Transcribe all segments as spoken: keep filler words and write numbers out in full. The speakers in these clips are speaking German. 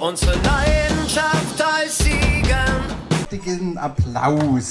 unsere Leidenschaft als Siegen. Richtigen Applaus.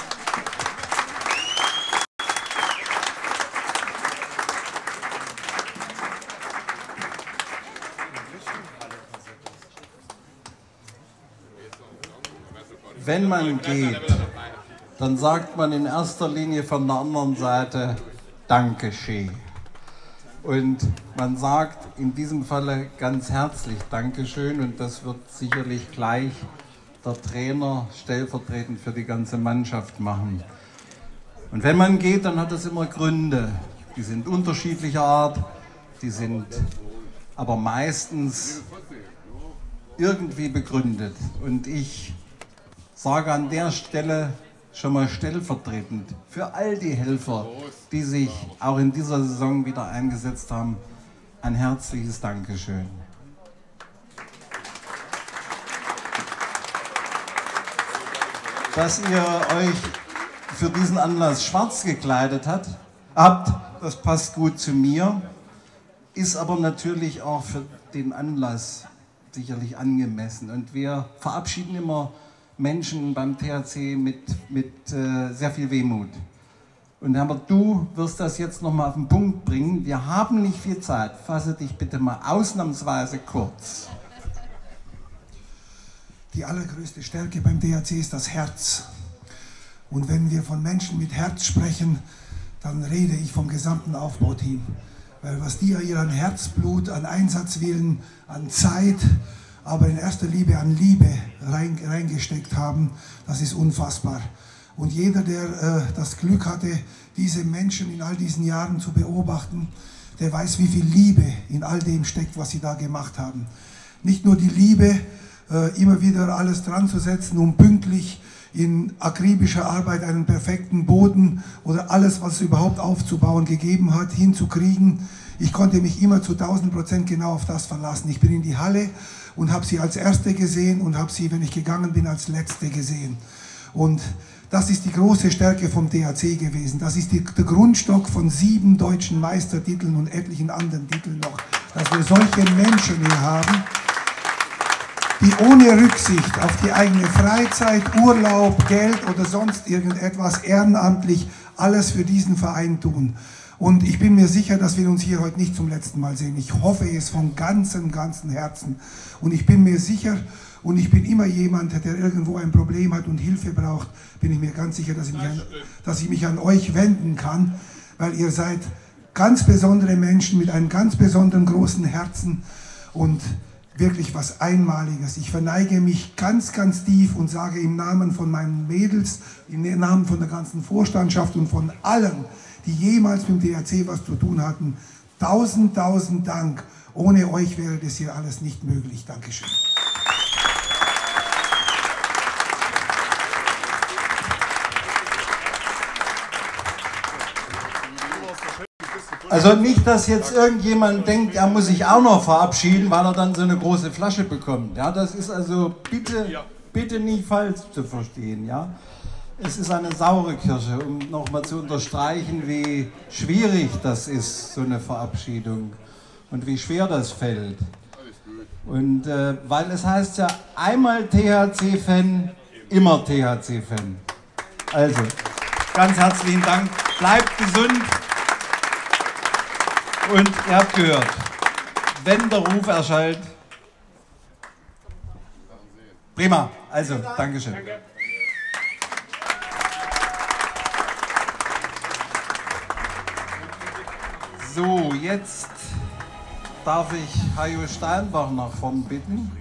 Wenn man geht, dann sagt man in erster Linie von der anderen Seite Dankeschön. Und man sagt in diesem Falle ganz herzlich Dankeschön, und das wird sicherlich gleich der Trainer stellvertretend für die ganze Mannschaft machen. Und wenn man geht, dann hat das immer Gründe. Die sind unterschiedlicher Art, die sind aber meistens irgendwie begründet. Und ich sage an der Stelle schon mal stellvertretend für all die Helfer, die sich auch in dieser Saison wieder eingesetzt haben, ein herzliches Dankeschön. Dass ihr euch für diesen Anlass schwarz gekleidet hat, habt, das passt gut zu mir, ist aber natürlich auch für den Anlass sicherlich angemessen. Und wir verabschieden immer Menschen beim T H C mit, mit äh, sehr viel Wehmut. Und Herbert, du wirst das jetzt nochmal auf den Punkt bringen. Wir haben nicht viel Zeit. Fasse dich bitte mal ausnahmsweise kurz. Die allergrößte Stärke beim T H C ist das Herz. Und wenn wir von Menschen mit Herz sprechen, dann rede ich vom gesamten Aufbauteam. Weil was die an ihrem Herzblut, an Einsatzwillen, an Zeit, aber in erster Linie an Liebe reingesteckt haben, das ist unfassbar. Und jeder, der äh, das Glück hatte, diese Menschen in all diesen Jahren zu beobachten, der weiß, wie viel Liebe in all dem steckt, was sie da gemacht haben. Nicht nur die Liebe, äh, immer wieder alles dran zu setzen, um pünktlich in akribischer Arbeit einen perfekten Boden oder alles, was es überhaupt aufzubauen gegeben hat, hinzukriegen. Ich konnte mich immer zu tausend Prozent genau auf das verlassen. Ich bin in die Halle und habe sie als Erste gesehen und habe sie, wenn ich gegangen bin, als Letzte gesehen. Und das ist die große Stärke vom T H C gewesen. Das ist die, der Grundstock von sieben deutschen Meistertiteln und etlichen anderen Titeln noch, dass wir solche Menschen hier haben, die ohne Rücksicht auf die eigene Freizeit, Urlaub, Geld oder sonst irgendetwas ehrenamtlich alles für diesen Verein tun. Und ich bin mir sicher, dass wir uns hier heute nicht zum letzten Mal sehen. Ich hoffe es von ganzem, ganzem Herzen. Und ich bin mir sicher, und ich bin immer jemand, der irgendwo ein Problem hat und Hilfe braucht, bin ich mir ganz sicher, dass ich mich an, dass ich mich an euch wenden kann, weil ihr seid ganz besondere Menschen mit einem ganz besonderen großen Herzen und wirklich was Einmaliges. Ich verneige mich ganz, ganz tief und sage im Namen von meinen Mädels, im Namen von der ganzen Vorstandschaft und von allen, die jemals mit dem T H C was zu tun hatten, tausend, tausend Dank. Ohne euch wäre das hier alles nicht möglich. Dankeschön. Also nicht, dass jetzt irgendjemand denkt, er muss sich auch noch verabschieden, weil er dann so eine große Flasche bekommt. Ja, das ist also bitte, bitte nicht falsch zu verstehen. Ja, es ist eine saure Kirsche, um nochmal zu unterstreichen, wie schwierig das ist, so eine Verabschiedung, und wie schwer das fällt. Und äh, weil es heißt ja einmal T H C-Fan, immer T H C-Fan. Also ganz herzlichen Dank, bleibt gesund. Und ihr habt gehört, wenn der Ruf erschallt. Prima, also, Dankeschön. Danke. So, jetzt darf ich Hajo Steinbach nach vorn bitten.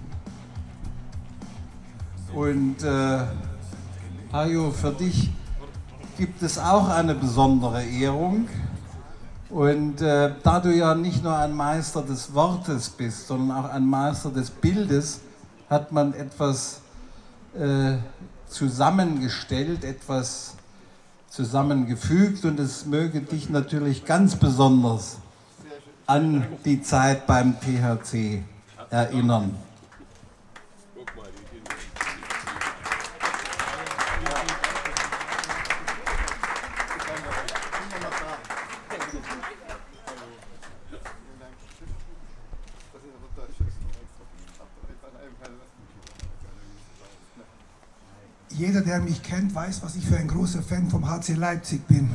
Und äh, Hajo, für dich gibt es auch eine besondere Ehrung. Und äh, da du ja nicht nur ein Meister des Wortes bist, sondern auch ein Meister des Bildes, hat man etwas äh, zusammengestellt, etwas zusammengefügt, und es möge dich natürlich ganz besonders an die Zeit beim T H C erinnern. Jeder, der mich kennt, weiß, was ich für ein großer Fan vom H C Leipzig bin.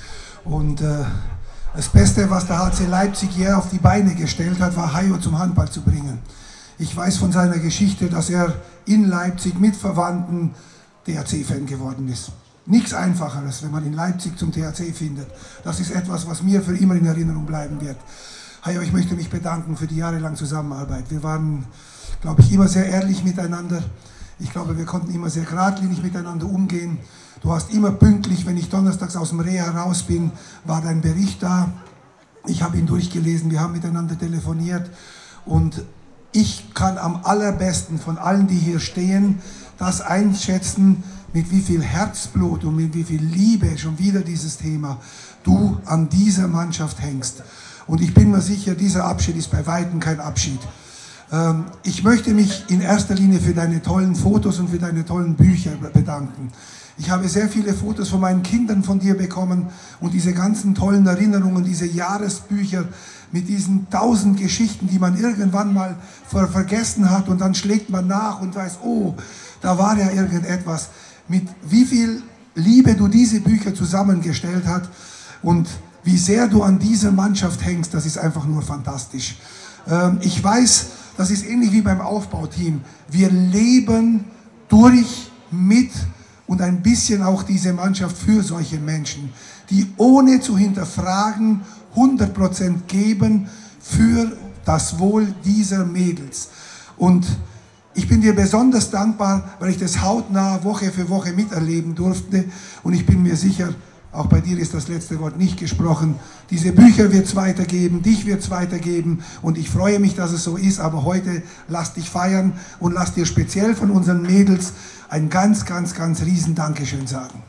Und äh, das Beste, was der H C Leipzig je auf die Beine gestellt hat, war Hayo zum Handball zu bringen. Ich weiß von seiner Geschichte, dass er in Leipzig mit Verwandten D H C-Fan geworden ist. Nichts Einfacheres, wenn man in Leipzig zum T H C findet. Das ist etwas, was mir für immer in Erinnerung bleiben wird. Hayo, ich möchte mich bedanken für die jahrelange Zusammenarbeit. Wir waren, glaube ich, immer sehr ehrlich miteinander. Ich glaube, wir konnten immer sehr geradlinig miteinander umgehen. Du hast immer pünktlich, wenn ich donnerstags aus dem Reha raus bin, war dein Bericht da. Ich habe ihn durchgelesen, wir haben miteinander telefoniert. Und ich kann am allerbesten von allen, die hier stehen, das einschätzen, mit wie viel Herzblut und mit wie viel Liebe, schon wieder dieses Thema, du an dieser Mannschaft hängst. Und ich bin mir sicher, dieser Abschied ist bei Weitem kein Abschied. Ähm, ich möchte mich in erster Linie für deine tollen Fotos und für deine tollen Bücher bedanken. Ich habe sehr viele Fotos von meinen Kindern von dir bekommen und diese ganzen tollen Erinnerungen, diese Jahresbücher mit diesen tausend Geschichten, die man irgendwann mal ver vergessen hat und dann schlägt man nach und weiß, oh, da war ja irgendetwas. Mit wie viel Liebe du diese Bücher zusammengestellt hast und wie sehr du an dieser Mannschaft hängst, das ist einfach nur fantastisch. Ähm, ich weiß, das ist ähnlich wie beim Aufbauteam. Wir leben durch, mit und ein bisschen auch diese Mannschaft für solche Menschen, die ohne zu hinterfragen hundert Prozent geben für das Wohl dieser Mädels. Und ich bin dir besonders dankbar, weil ich das hautnah Woche für Woche miterleben durfte. Und ich bin mir sicher, auch bei dir ist das letzte Wort nicht gesprochen. Diese Bücher wird es weitergeben, dich wird es weitergeben. Und ich freue mich, dass es so ist. Aber heute lass dich feiern und lass dir speziell von unseren Mädels ein ganz, ganz, ganz riesen Dankeschön sagen.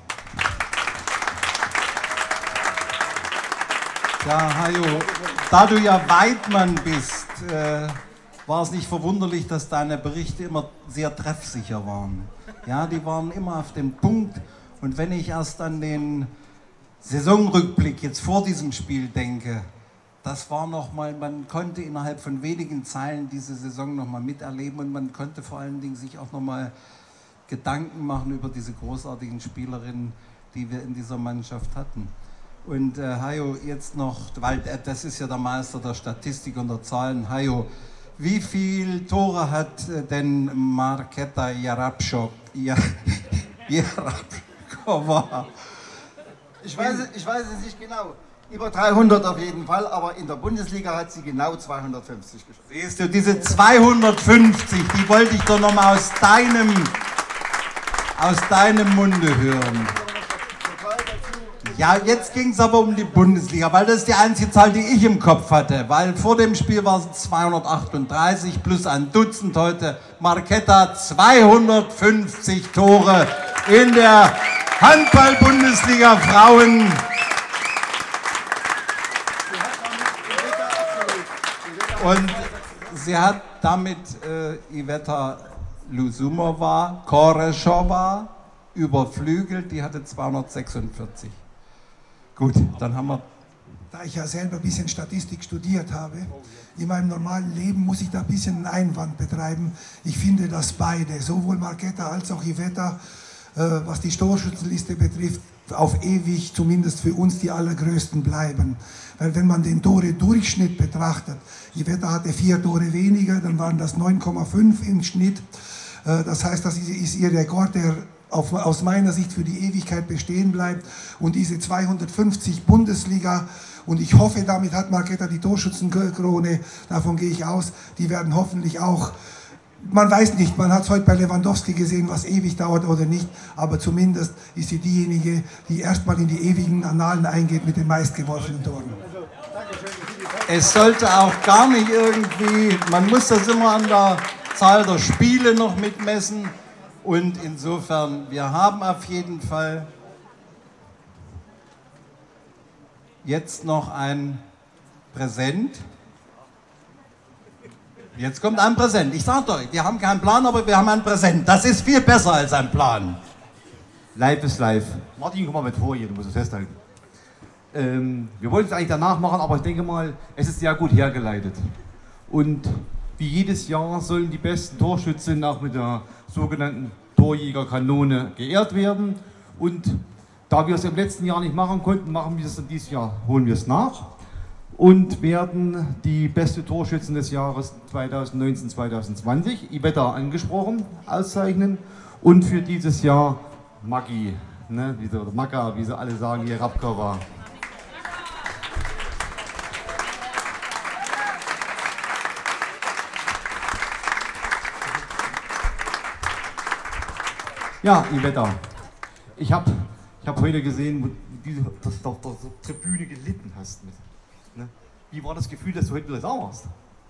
Ja, Hayo, da du ja Weidmann bist, äh, war es nicht verwunderlich, dass deine Berichte immer sehr treffsicher waren. Ja, die waren immer auf den Punkt. Und wenn ich erst an den Saisonrückblick jetzt vor diesem Spiel denke, das war nochmal, man konnte innerhalb von wenigen Zeilen diese Saison nochmal miterleben und man konnte vor allen Dingen sich auch nochmal Gedanken machen über diese großartigen Spielerinnen, die wir in dieser Mannschaft hatten. Und äh, Hayo, jetzt noch, weil äh, das ist ja der Meister der Statistik und der Zahlen. Hayo, wie viele Tore hat äh, denn Markéta Jarabčíková? Ich weiß, ich weiß es nicht genau. Über dreihundert auf jeden Fall, aber in der Bundesliga hat sie genau zweihundertfünfzig geschossen. Siehst du, diese zweihundertfünfzig, die wollte ich doch nochmal aus deinem, aus deinem Munde hören. Ja, jetzt ging es aber um die Bundesliga, weil das ist die einzige Zahl, die ich im Kopf hatte. Weil vor dem Spiel war es zweihundertachtunddreißig plus ein Dutzend heute. Markéta zweihundertfünfzig Tore in der Handball-Bundesliga Frauen. Und sie hat damit äh, Iveta Lusumova, Korešová überflügelt, die hatte zweihundertsechsundvierzig. Gut, dann haben wir... Da ich ja selber ein bisschen Statistik studiert habe, in meinem normalen Leben muss ich da ein bisschen einen Einwand betreiben. Ich finde, dass beide, sowohl Markéta als auch Iveta, äh, was die Torschützenliste betrifft, auf ewig zumindest für uns die allergrößten bleiben. Weil wenn man den Tore-Durchschnitt betrachtet, Iveta hatte vier Tore weniger, dann waren das neun Komma fünf im Schnitt. Äh, das heißt, das ist ihr Rekord, der auf, aus meiner Sicht für die Ewigkeit bestehen bleibt. Und diese zweihundertfünfzig Bundesliga, und ich hoffe, damit hat Markéta die Torschützenkrone, davon gehe ich aus, die werden hoffentlich auch, man weiß nicht, man hat es heute bei Lewandowski gesehen, was ewig dauert oder nicht, aber zumindest ist sie diejenige, die erstmal in die ewigen Annalen eingeht mit den meistgeworfenen Toren. Es sollte auch gar nicht irgendwie, man muss das immer an der Zahl der Spiele noch mitmessen. Und insofern, wir haben auf jeden Fall jetzt noch ein Präsent. Jetzt kommt ein Präsent. Ich sage euch, wir haben keinen Plan, aber wir haben ein Präsent. Das ist viel besser als ein Plan. Live ist live. Martin, komm mal mit vor hier, du musst es festhalten. Ähm, wir wollten es eigentlich danach machen, aber ich denke mal, es ist sehr gut hergeleitet. Und Wie jedes Jahr sollen die besten Torschützen auch mit der sogenannten Torjägerkanone geehrt werden. Und da wir es im letzten Jahr nicht machen konnten, machen wir es in diesem Jahr, holen wir es nach und werden die beste Torschützen des Jahres zweitausendneunzehn zweitausendzwanzig, Iveta angesprochen, auszeichnen. Und für dieses Jahr Maggi, ne, wie sie, oder Magga, wie sie alle sagen, Jerabkova. Ja, Iveta, ich habe ich hab heute gesehen, wie du das auf der Tribüne gelitten hast. Mit, ne? Wie war das Gefühl, dass du heute wieder da warst?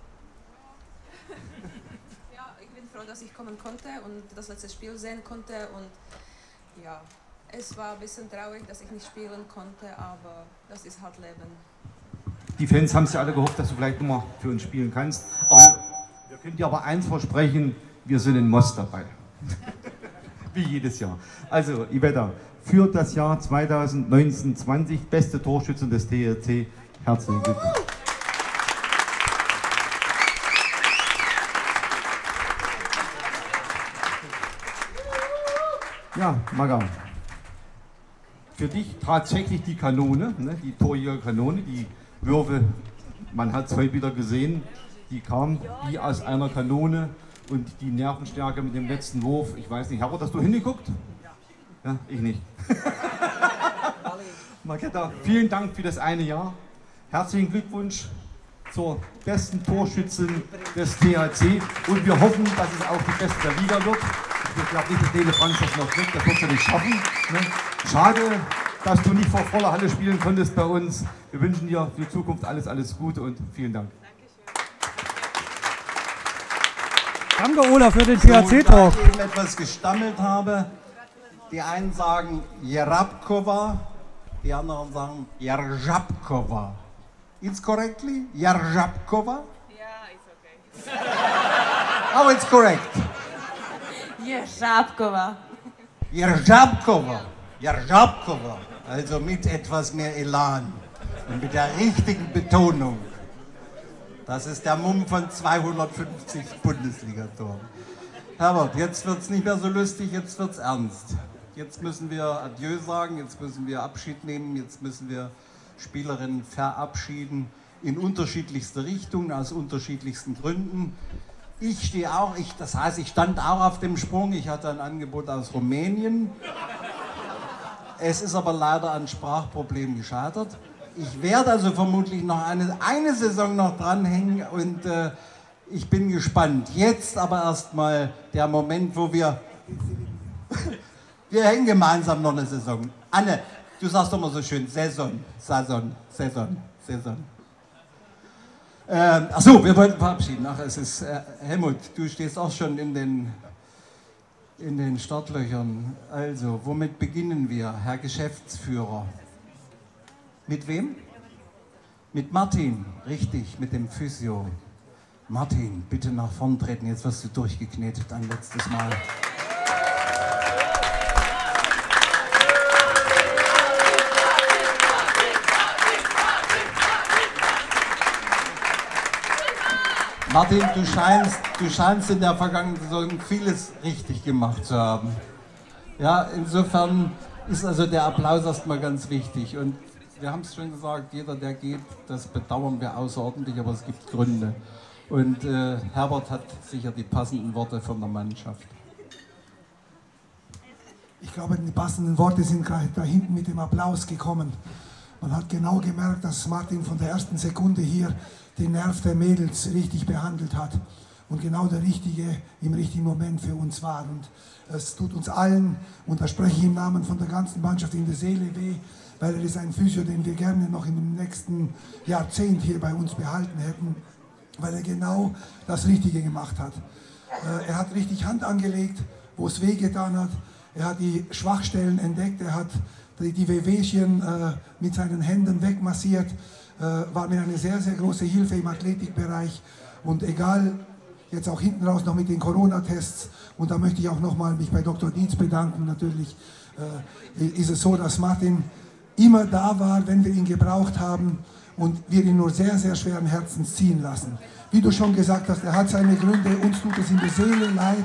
Ja, ich bin froh, dass ich kommen konnte und das letzte Spiel sehen konnte. Und ja, es war ein bisschen traurig, dass ich nicht spielen konnte, aber das ist halt Leben. Die Fans haben sich alle gehofft, dass du vielleicht nochmal für uns spielen kannst. Aber wir können dir aber eins versprechen, wir sind in Most dabei. Wie jedes Jahr. Also, Iveta, für das Jahr zweitausendneunzehn zwanzig beste Torschützin des T R C. Herzlichen Glückwunsch. Ja, Magga. Für dich tatsächlich die Kanone, ne, die Torjägerkanone, die Würfe, man hat es heute wieder gesehen, die kam wie aus einer Kanone. Und die Nervenstärke mit dem letzten Wurf, ich weiß nicht, Herbert, hast du hingeguckt? Ja, ich nicht. Marketta, vielen Dank für das eine Jahr. Herzlichen Glückwunsch zur besten Torschützin des T H C. Und wir hoffen, dass es auch die beste der Liga wird. Ich glaube nicht, dass Nele Franz das noch kriegt, das wird sie nicht schaffen. Ne? Schade, dass du nicht vor voller Halle spielen konntest bei uns. Wir wünschen dir für die Zukunft alles, alles Gute und vielen Dank. Danke, Ola, für den T H C-Talk. So, da ich eben etwas gestammelt habe, die einen sagen Jerabkova, die anderen sagen Jerzhabkova. It's correctly? Jerzhabkova? Yeah, it's okay. Oh, it's correct. Jerzhabkova. Jerzhabkova. Jerzhabkova. Also mit etwas mehr Elan und mit der richtigen Betonung. Das ist der Mumm von zweihundertfünfzig Bundesligatoren. Herbert, jetzt wird es nicht mehr so lustig, jetzt wird es ernst. Jetzt müssen wir Adieu sagen, jetzt müssen wir Abschied nehmen, jetzt müssen wir Spielerinnen verabschieden in unterschiedlichste Richtungen, aus unterschiedlichsten Gründen. Ich stehe auch, ich, das heißt, ich stand auch auf dem Sprung, ich hatte ein Angebot aus Rumänien. Es ist aber leider an Sprachproblemen gescheitert. Ich werde also vermutlich noch eine, eine Saison noch dranhängen und äh, ich bin gespannt. Jetzt aber erstmal der Moment, wo wir... wir hängen gemeinsam noch eine Saison. Anne, du sagst doch mal so schön, Saison, Saison, Saison, Saison. Ähm, achso, wir wollten verabschieden. Ach, es ist... Äh, Helmut, du stehst auch schon in den, in den Startlöchern. Also, womit beginnen wir, Herr Geschäftsführer? Mit wem? Mit Martin, richtig, mit dem Physio. Martin, bitte nach vorn treten, jetzt wirst du durchgeknetet ein letztes Mal. Martin, du scheinst, du scheinst in der vergangenen Saison vieles richtig gemacht zu haben. Ja, insofern ist also der Applaus erstmal ganz wichtig. Und wir haben es schon gesagt, jeder, der geht, das bedauern wir außerordentlich, aber es gibt Gründe. Und äh, Herbert hat sicher die passenden Worte von der Mannschaft. Ich glaube, die passenden Worte sind gerade da hinten mit dem Applaus gekommen. Man hat genau gemerkt, dass Martin von der ersten Sekunde hier den Nerv der Mädels richtig behandelt hat und genau der Richtige im richtigen Moment für uns war. Und es tut uns allen, und da spreche ich im Namen von der ganzen Mannschaft, in der Seele weh, weil er ist ein Physio, den wir gerne noch im nächsten Jahrzehnt hier bei uns behalten hätten, weil er genau das Richtige gemacht hat. Äh, er hat richtig Hand angelegt, wo es wehgetan hat. Er hat die Schwachstellen entdeckt, er hat die, die Wehwehchen äh, mit seinen Händen wegmassiert, äh, war mir eine sehr, sehr große Hilfe im Athletikbereich. Und egal, jetzt auch hinten raus noch mit den Corona-Tests, und da möchte ich auch nochmal mich bei Doktor Dietz bedanken. Natürlich äh, ist es so, dass Martin immer da war, wenn wir ihn gebraucht haben, und wir ihn nur sehr, sehr schweren Herzens ziehen lassen. Wie du schon gesagt hast, er hat seine Gründe, uns tut es in der Seele leid.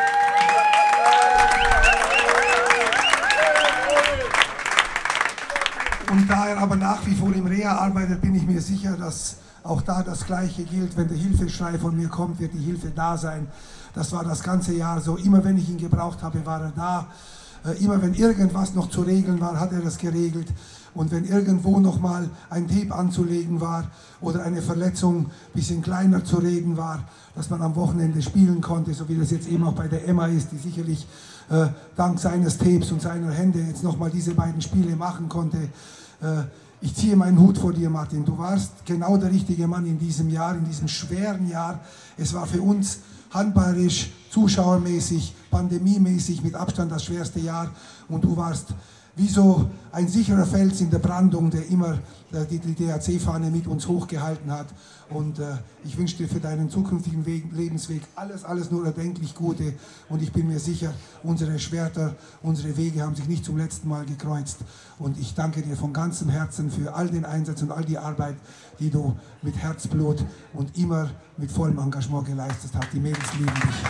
Und da er aber nach wie vor im Reha arbeitet, bin ich mir sicher, dass auch da das Gleiche gilt. Wenn der Hilfeschrei von mir kommt, wird die Hilfe da sein. Das war das ganze Jahr so. Immer wenn ich ihn gebraucht habe, war er da. Immer wenn irgendwas noch zu regeln war, hat er das geregelt. Und wenn irgendwo nochmal ein Tape anzulegen war oder eine Verletzung ein bisschen kleiner zu reden war, dass man am Wochenende spielen konnte, so wie das jetzt eben auch bei der Emma ist, die sicherlich äh, dank seines Tapes und seiner Hände jetzt nochmal diese beiden Spiele machen konnte. Äh, ich ziehe meinen Hut vor dir, Martin. Du warst genau der richtige Mann in diesem Jahr, in diesem schweren Jahr. Es war für uns handballerisch, zuschauermäßig, pandemiemäßig mit Abstand das schwerste Jahr. Und du warst wie so ein sicherer Fels in der Brandung, der immer äh, die, die D H C-Fahne mit uns hochgehalten hat. Und äh, ich wünsche dir für deinen zukünftigen Weg, Lebensweg alles, alles nur erdenklich Gute. Und ich bin mir sicher, unsere Schwerter, unsere Wege haben sich nicht zum letzten Mal gekreuzt. Und ich danke dir von ganzem Herzen für all den Einsatz und all die Arbeit, die du mit Herzblut und immer mit vollem Engagement geleistet hast. Die Mädels lieben dich.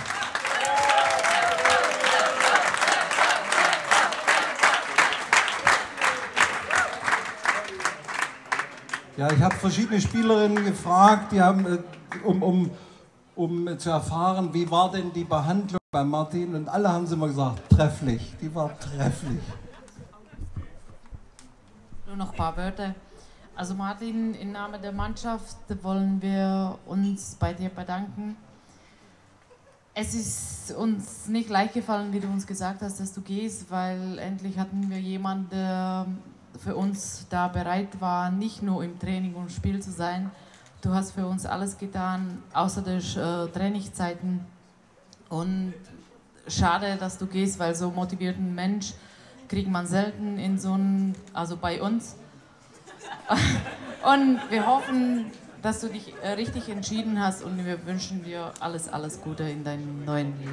Ja, ich habe verschiedene Spielerinnen gefragt, die haben, um, um, um zu erfahren, wie war denn die Behandlung bei Martin, und alle haben sie immer gesagt, trefflich, die war trefflich. Nur noch ein paar Wörter. Also Martin, im Namen der Mannschaft wollen wir uns bei dir bedanken. Es ist uns nicht leicht gefallen, wie du uns gesagt hast, dass du gehst, weil endlich hatten wir jemanden, der für uns da bereit war, nicht nur im Training und Spiel zu sein. Du hast für uns alles getan, außer der äh, Trainingszeiten. Und schade, dass du gehst, weil so motivierten Mensch kriegt man selten in so einem, also bei uns. Und wir hoffen, dass du dich äh, richtig entschieden hast, und wir wünschen dir alles, alles Gute in deinem neuen Leben.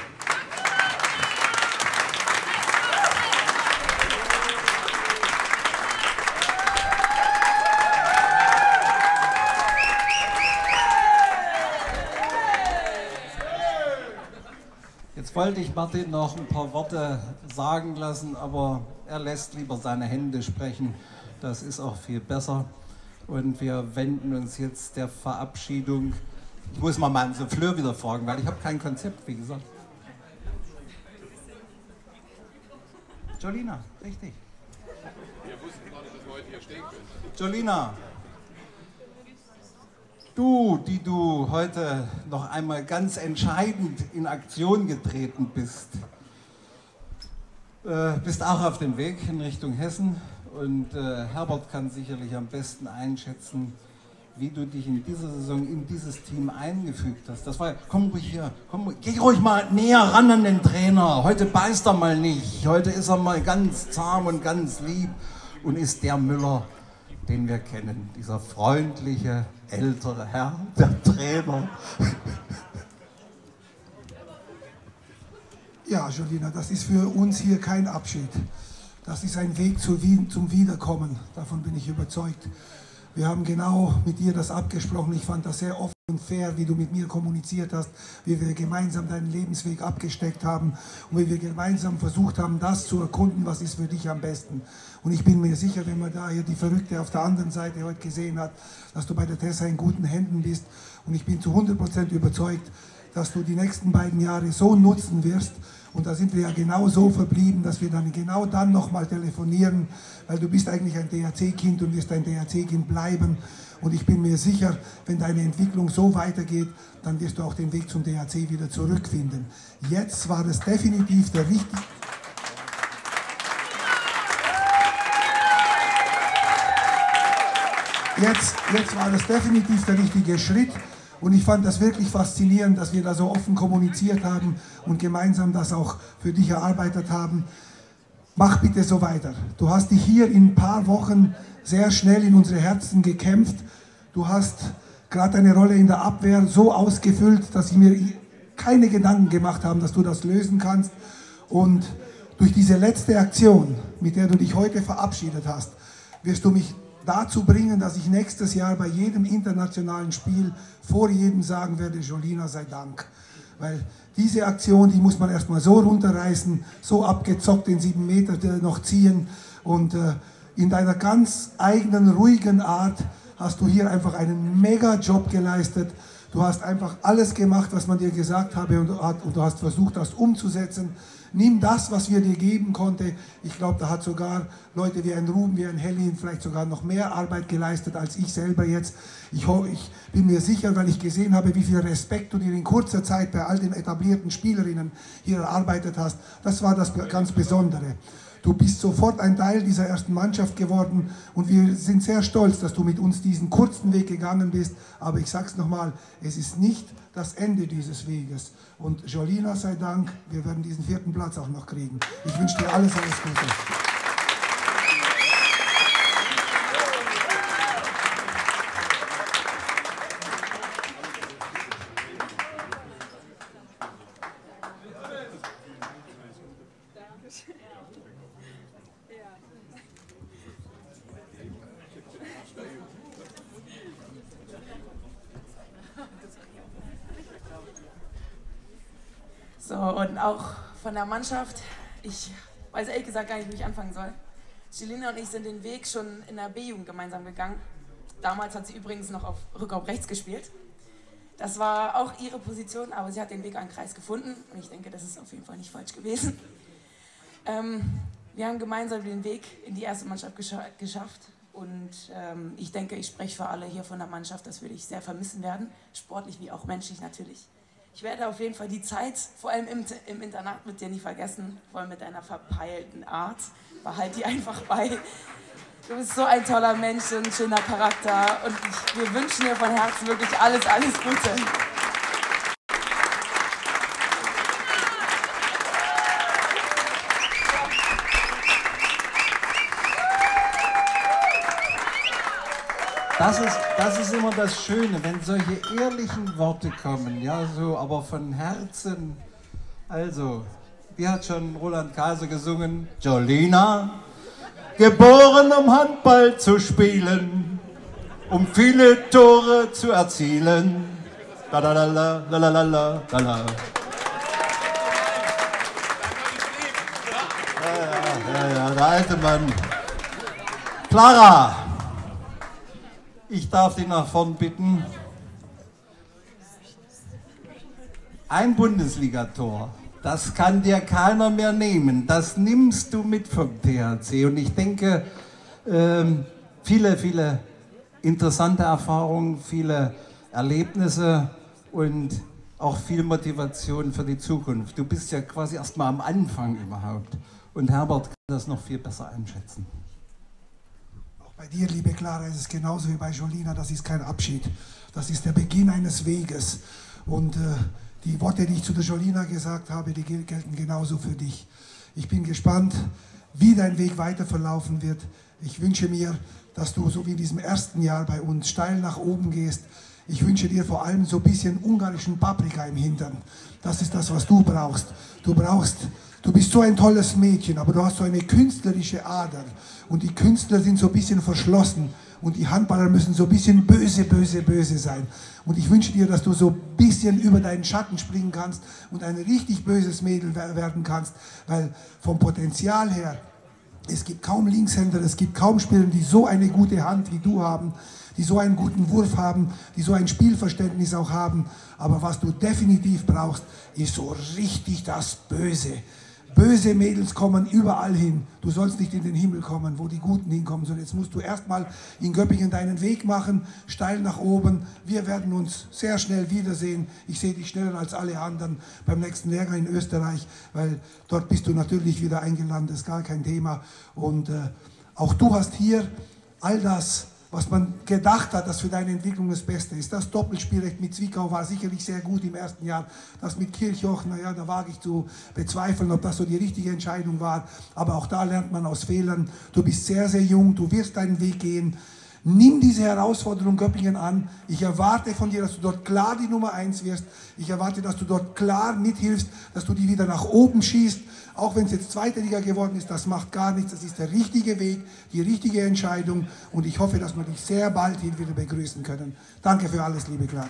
Jetzt wollte ich Martin noch ein paar Worte sagen lassen, aber er lässt lieber seine Hände sprechen. Das ist auch viel besser. Und wir wenden uns jetzt der Verabschiedung. Ich muss mal meinen Souffleur wieder fragen, weil ich habe kein Konzept, wie gesagt. Jolina, richtig. Wir wussten gar nicht, dass wir heute hier stehen können. Jolina, du, die du heute noch einmal ganz entscheidend in Aktion getreten bist, äh, bist auch auf dem Weg in Richtung Hessen, und äh, Herbert kann sicherlich am besten einschätzen, wie du dich in dieser Saison in dieses Team eingefügt hast. Das war, komm ruhig hier, komm, geh ruhig mal näher ran an den Trainer. Heute beißt er mal nicht, heute ist er mal ganz zahm und ganz lieb und ist der Müller, den wir kennen, dieser freundliche, ältere Herr, der Trainer. Ja, Jolina, das ist für uns hier kein Abschied. Das ist ein Weg zum Wiederkommen, davon bin ich überzeugt. Wir haben genau mit dir das abgesprochen. Ich fand das sehr offen und fair, wie du mit mir kommuniziert hast, wie wir gemeinsam deinen Lebensweg abgesteckt haben und wie wir gemeinsam versucht haben, das zu erkunden, was ist für dich am besten. Und ich bin mir sicher, wenn man da hier die Verrückte auf der anderen Seite heute gesehen hat, dass du bei der Tessa in guten Händen bist. Und ich bin zu hundert Prozent überzeugt, dass du die nächsten beiden Jahre so nutzen wirst. Und da sind wir ja genau so verblieben, dass wir dann genau dann nochmal telefonieren, weil du bist eigentlich ein D H C-Kind und wirst ein D H C-Kind bleiben. Und ich bin mir sicher, wenn deine Entwicklung so weitergeht, dann wirst du auch den Weg zum D H C wieder zurückfinden. Jetzt war das definitiv der richtige... Jetzt, jetzt war das definitiv der richtige Schritt. Und ich fand das wirklich faszinierend, dass wir da so offen kommuniziert haben und gemeinsam das auch für dich erarbeitet haben. Mach bitte so weiter. Du hast dich hier in ein paar Wochen sehr schnell in unsere Herzen gekämpft. Du hast gerade deine Rolle in der Abwehr so ausgefüllt, dass ich mir keine Gedanken gemacht habe, dass du das lösen kannst. Und durch diese letzte Aktion, mit der du dich heute verabschiedet hast, wirst du mich dazu bringen, dass ich nächstes Jahr bei jedem internationalen Spiel vor jedem sagen werde, Jolina sei Dank. Weil diese Aktion, die muss man erstmal so runterreißen, so abgezockt den sieben Meter noch ziehen und äh, in deiner ganz eigenen, ruhigen Art hast du hier einfach einen Mega-Job geleistet. Du hast einfach alles gemacht, was man dir gesagt habe und, und du hast versucht, das umzusetzen. Nimm das, was wir dir geben konnten. Ich glaube, da hat sogar Leute wie ein Ruben, wie ein Hellin vielleicht sogar noch mehr Arbeit geleistet als ich selber jetzt. Ich, ich bin mir sicher, weil ich gesehen habe, wie viel Respekt du dir in kurzer Zeit bei all den etablierten Spielerinnen hier erarbeitet hast. Das war das ganz Besondere. Du bist sofort ein Teil dieser ersten Mannschaft geworden und wir sind sehr stolz, dass du mit uns diesen kurzen Weg gegangen bist. Aber ich sage es nochmal, es ist nicht das Ende dieses Weges. Und Jolina sei Dank, wir werden diesen vierten Platz auch noch kriegen. Ich wünsche dir alles, alles Gute. So, und auch von der Mannschaft, ich weiß ehrlich gesagt gar nicht, wie ich anfangen soll. Jolina und ich sind den Weg schon in der B-Jugend gemeinsam gegangen. Damals hat sie übrigens noch auf Rückraum rechts gespielt. Das war auch ihre Position, aber sie hat den Weg an den Kreis gefunden und ich denke, das ist auf jeden Fall nicht falsch gewesen. Ähm, wir haben gemeinsam den Weg in die erste Mannschaft gescha geschafft und ähm, ich denke, ich spreche für alle hier von der Mannschaft, das würde ich sehr vermissen werden, sportlich wie auch menschlich natürlich. Ich werde auf jeden Fall die Zeit, vor allem im, im Internat, mit dir nie vergessen, vor allem mit deiner verpeilten Art. Behalt die einfach bei. Du bist so ein toller Mensch, so ein schöner Charakter und ich, wir wünschen dir von Herzen wirklich alles, alles Gute. Das ist, das ist immer das Schöne, wenn solche ehrlichen Worte kommen, ja, so, aber von Herzen. Also, wie hat schon Roland Kaiser gesungen? Jolina, geboren um Handball zu spielen, um viele Tore zu erzielen. Da da da la la la la la la. Ja, ja, ja, ja, der alte Mann. Clara. Ich darf dich nach vorn bitten. Ein Bundesligator, das kann dir keiner mehr nehmen. Das nimmst du mit vom T H C. Und ich denke, ähm, viele, viele interessante Erfahrungen, viele Erlebnisse und auch viel Motivation für die Zukunft. Du bist ja quasi erst mal am Anfang überhaupt. Und Herbert kann das noch viel besser einschätzen. Bei dir, liebe Clara, ist es genauso wie bei Jolina, das ist kein Abschied. Das ist der Beginn eines Weges. Und äh, die Worte, die ich zu der Jolina gesagt habe, die gelten genauso für dich. Ich bin gespannt, wie dein Weg weiter verlaufen wird. Ich wünsche mir, dass du so wie in diesem ersten Jahr bei uns steil nach oben gehst. Ich wünsche dir vor allem so ein bisschen ungarischen Paprika im Hintern. Das ist das, was du brauchst. Du brauchst... Du bist so ein tolles Mädchen, aber du hast so eine künstlerische Ader. Und die Künstler sind so ein bisschen verschlossen. Und die Handballer müssen so ein bisschen böse, böse, böse sein. Und ich wünsche dir, dass du so ein bisschen über deinen Schatten springen kannst und ein richtig böses Mädel werden kannst. Weil vom Potenzial her, es gibt kaum Linkshänder, es gibt kaum Spieler, die so eine gute Hand wie du haben, die so einen guten Wurf haben, die so ein Spielverständnis auch haben. Aber was du definitiv brauchst, ist so richtig das Böse. Böse Mädels kommen überall hin. Du sollst nicht in den Himmel kommen, wo die Guten hinkommen, sondern jetzt musst du erstmal in Göppingen deinen Weg machen, steil nach oben. Wir werden uns sehr schnell wiedersehen. Ich sehe dich schneller als alle anderen beim nächsten Lehrgang in Österreich, weil dort bist du natürlich wieder eingeladen, das ist gar kein Thema. Und äh, auch du hast hier all das, was man gedacht hat, dass für deine Entwicklung das Beste ist. Das Doppelspielrecht mit Zwickau war sicherlich sehr gut im ersten Jahr. Das mit Kirchhoch, naja, da wage ich zu bezweifeln, ob das so die richtige Entscheidung war. Aber auch da lernt man aus Fehlern. Du bist sehr, sehr jung, du wirst deinen Weg gehen. Nimm diese Herausforderung Göppingen an. Ich erwarte von dir, dass du dort klar die Nummer eins wirst. Ich erwarte, dass du dort klar mithilfst, dass du die wieder nach oben schießt. Auch wenn es jetzt zweite Liga geworden ist, das macht gar nichts. Das ist der richtige Weg, die richtige Entscheidung. Und ich hoffe, dass wir dich sehr bald hier wieder begrüßen können. Danke für alles, liebe Clara.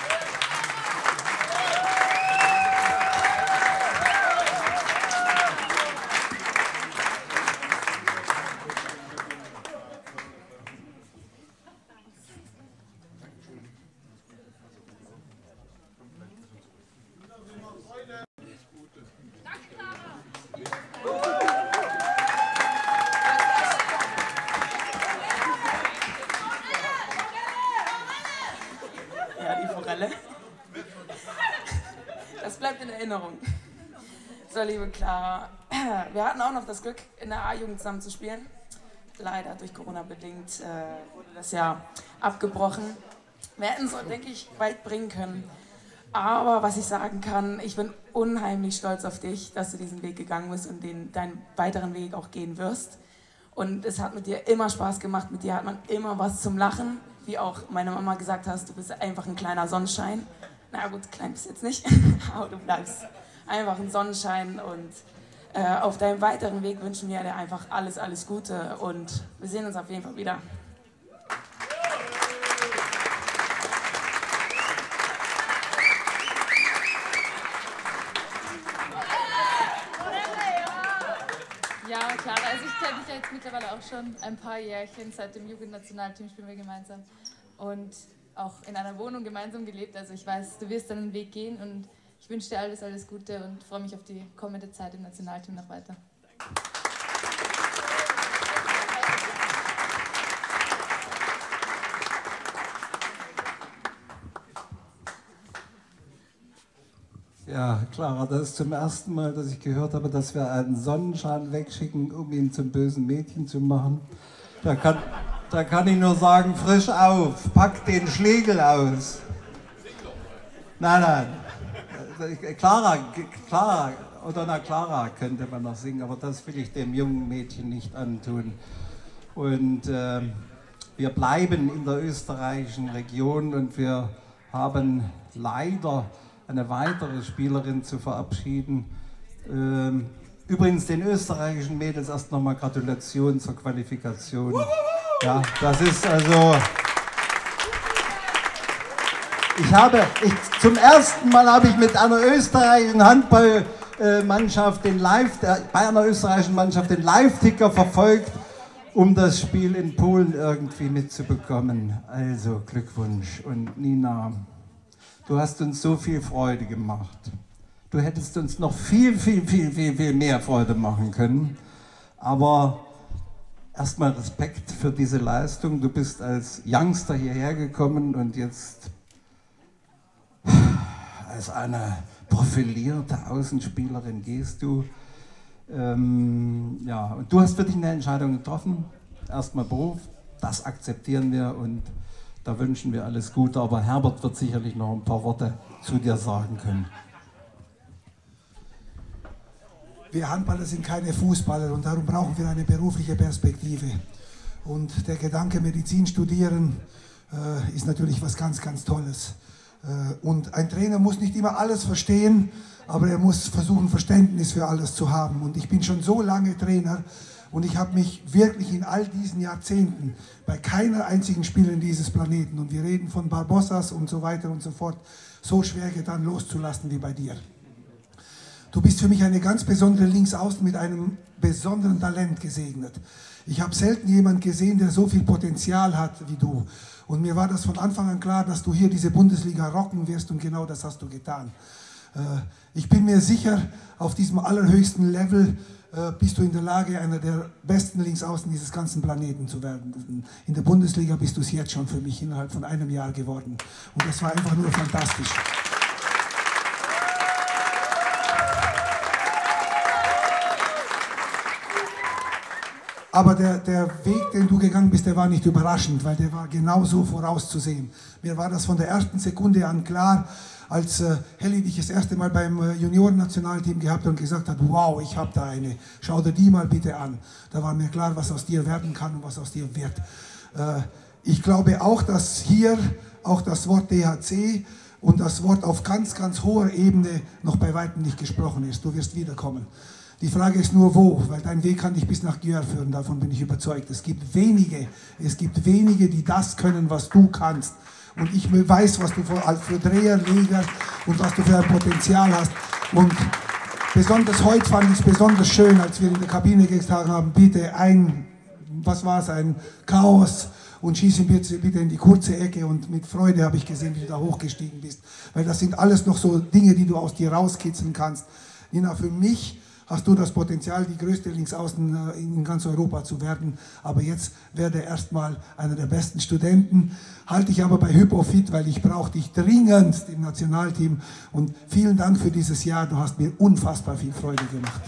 Das bleibt in Erinnerung. So, liebe Clara, wir hatten auch noch das Glück, in der A-Jugend zusammen zu spielen. Leider durch Corona bedingt äh, wurde das Jahr abgebrochen. Wir hätten es, denke ich, weit bringen können. Aber was ich sagen kann, ich bin unheimlich stolz auf dich, dass du diesen Weg gegangen bist und den, deinen weiteren Weg auch gehen wirst. Und es hat mit dir immer Spaß gemacht, mit dir hat man immer was zum Lachen. Wie auch meine Mama gesagt hat, du bist einfach ein kleiner Sonnenschein. Na gut, klein bist du jetzt nicht, aber du bleibst einfach ein Sonnenschein. Und äh, auf deinem weiteren Weg wünschen wir dir einfach alles, alles Gute. Und wir sehen uns auf jeden Fall wieder. Ja, klar, also ich kenne dich ja jetzt mittlerweile auch schon ein paar Jährchen, seit dem Jugendnationalteam spielen wir gemeinsam und auch in einer Wohnung gemeinsam gelebt, also ich weiß, du wirst deinen Weg gehen und ich wünsche dir alles, alles Gute und freue mich auf die kommende Zeit im Nationalteam noch weiter. Ja, Clara, das ist zum ersten Mal, dass ich gehört habe, dass wir einen Sonnenschein wegschicken, um ihn zum bösen Mädchen zu machen. Da kann, da kann ich nur sagen, frisch auf, pack den Schlegel aus. Nein, nein, Clara, Clara, oder na Clara könnte man noch singen, aber das will ich dem jungen Mädchen nicht antun. Und äh, wir bleiben in der österreichischen Region und wir haben leider eine weitere Spielerin zu verabschieden. Ähm, übrigens den österreichischen Mädels erst nochmal Gratulation zur Qualifikation. Ja, das ist also... Ich habe, ich, zum ersten Mal habe ich mit einer österreichischen Handballmannschaft den Live, bei einer österreichischen Mannschaft den Live-Ticker verfolgt, um das Spiel in Polen irgendwie mitzubekommen. Also Glückwunsch. Und Nina, du hast uns so viel Freude gemacht. Du hättest uns noch viel, viel, viel, viel, viel mehr Freude machen können. Aber erstmal Respekt für diese Leistung. Du bist als Youngster hierher gekommen und jetzt als eine profilierte Außenspielerin gehst du. Ähm, ja, und du hast für dich eine Entscheidung getroffen. Erstmal Beruf, das akzeptieren wir und da wünschen wir alles Gute, aber Herbert wird sicherlich noch ein paar Worte zu dir sagen können. Wir Handballer sind keine Fußballer und darum brauchen wir eine berufliche Perspektive. Und der Gedanke, Medizin studieren, äh, ist natürlich was ganz, ganz Tolles. Äh, und ein Trainer muss nicht immer alles verstehen, aber er muss versuchen, Verständnis für alles zu haben. Und ich bin schon so lange Trainer, und ich habe mich wirklich in all diesen Jahrzehnten bei keiner einzigen Spielerin dieses Planeten, und wir reden von Barbossas und so weiter und so fort, so schwer getan loszulassen wie bei dir. Du bist für mich eine ganz besondere Linksaußen mit einem besonderen Talent gesegnet. Ich habe selten jemanden gesehen, der so viel Potenzial hat wie du. Und mir war das von Anfang an klar, dass du hier diese Bundesliga rocken wirst und genau das hast du getan. Ich bin mir sicher, auf diesem allerhöchsten Level bist du in der Lage, einer der besten Linksaußen dieses ganzen Planeten zu werden. In der Bundesliga bist du es jetzt schon für mich innerhalb von einem Jahr geworden. Und das war einfach nur fantastisch. Aber der, der Weg, den du gegangen bist, der war nicht überraschend, weil der war genauso vorauszusehen. Mir war das von der ersten Sekunde an klar, als äh, Helly dich das erste Mal beim äh, Junioren-Nationalteam gehabt hat und gesagt hat, wow, ich habe da eine, schau dir die mal bitte an. Da war mir klar, was aus dir werden kann und was aus dir wird. Äh, ich glaube auch, dass hier auch das Wort D H C und das Wort auf ganz, ganz hoher Ebene noch bei weitem nicht gesprochen ist. Du wirst wiederkommen. Die Frage ist nur, wo, weil dein Weg kann dich bis nach Győr führen, davon bin ich überzeugt. Es gibt wenige, es gibt wenige, die das können, was du kannst. Und ich weiß, was du für, für Dreher, Leger und was du für ein Potenzial hast. Und besonders heute fand ich es besonders schön, als wir in der Kabine gesagt haben, bitte ein, was war es, ein Chaos und schieß ihn bitte, bitte in die kurze Ecke. Und mit Freude habe ich gesehen, wie du da hochgestiegen bist. Weil das sind alles noch so Dinge, die du aus dir rauskitzeln kannst. Nina, für mich hast du das Potenzial, die größte Linksaußen in ganz Europa zu werden. Aber jetzt werde erstmal einer der besten Studenten. Halte dich aber bei Hypofit, weil ich brauche dich dringend im Nationalteam. Und vielen Dank für dieses Jahr. Du hast mir unfassbar viel Freude gemacht.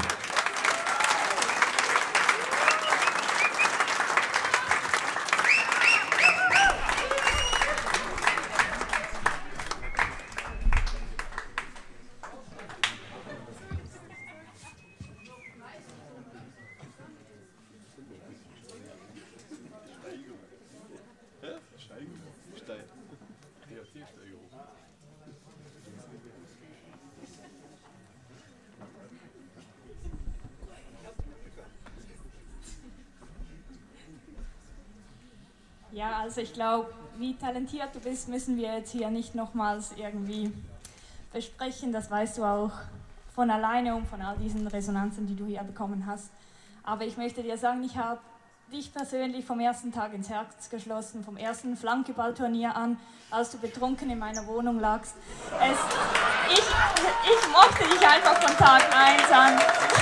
Ja, also ich glaube, wie talentiert du bist, müssen wir jetzt hier nicht nochmals irgendwie besprechen. Das weißt du auch von alleine und von all diesen Resonanzen, die du hier bekommen hast. Aber ich möchte dir sagen, ich habe dich persönlich vom ersten Tag ins Herz geschlossen, vom ersten Flankeballturnier an, als du betrunken in meiner Wohnung lagst. Es, ich, ich mochte dich einfach von Tag eins an.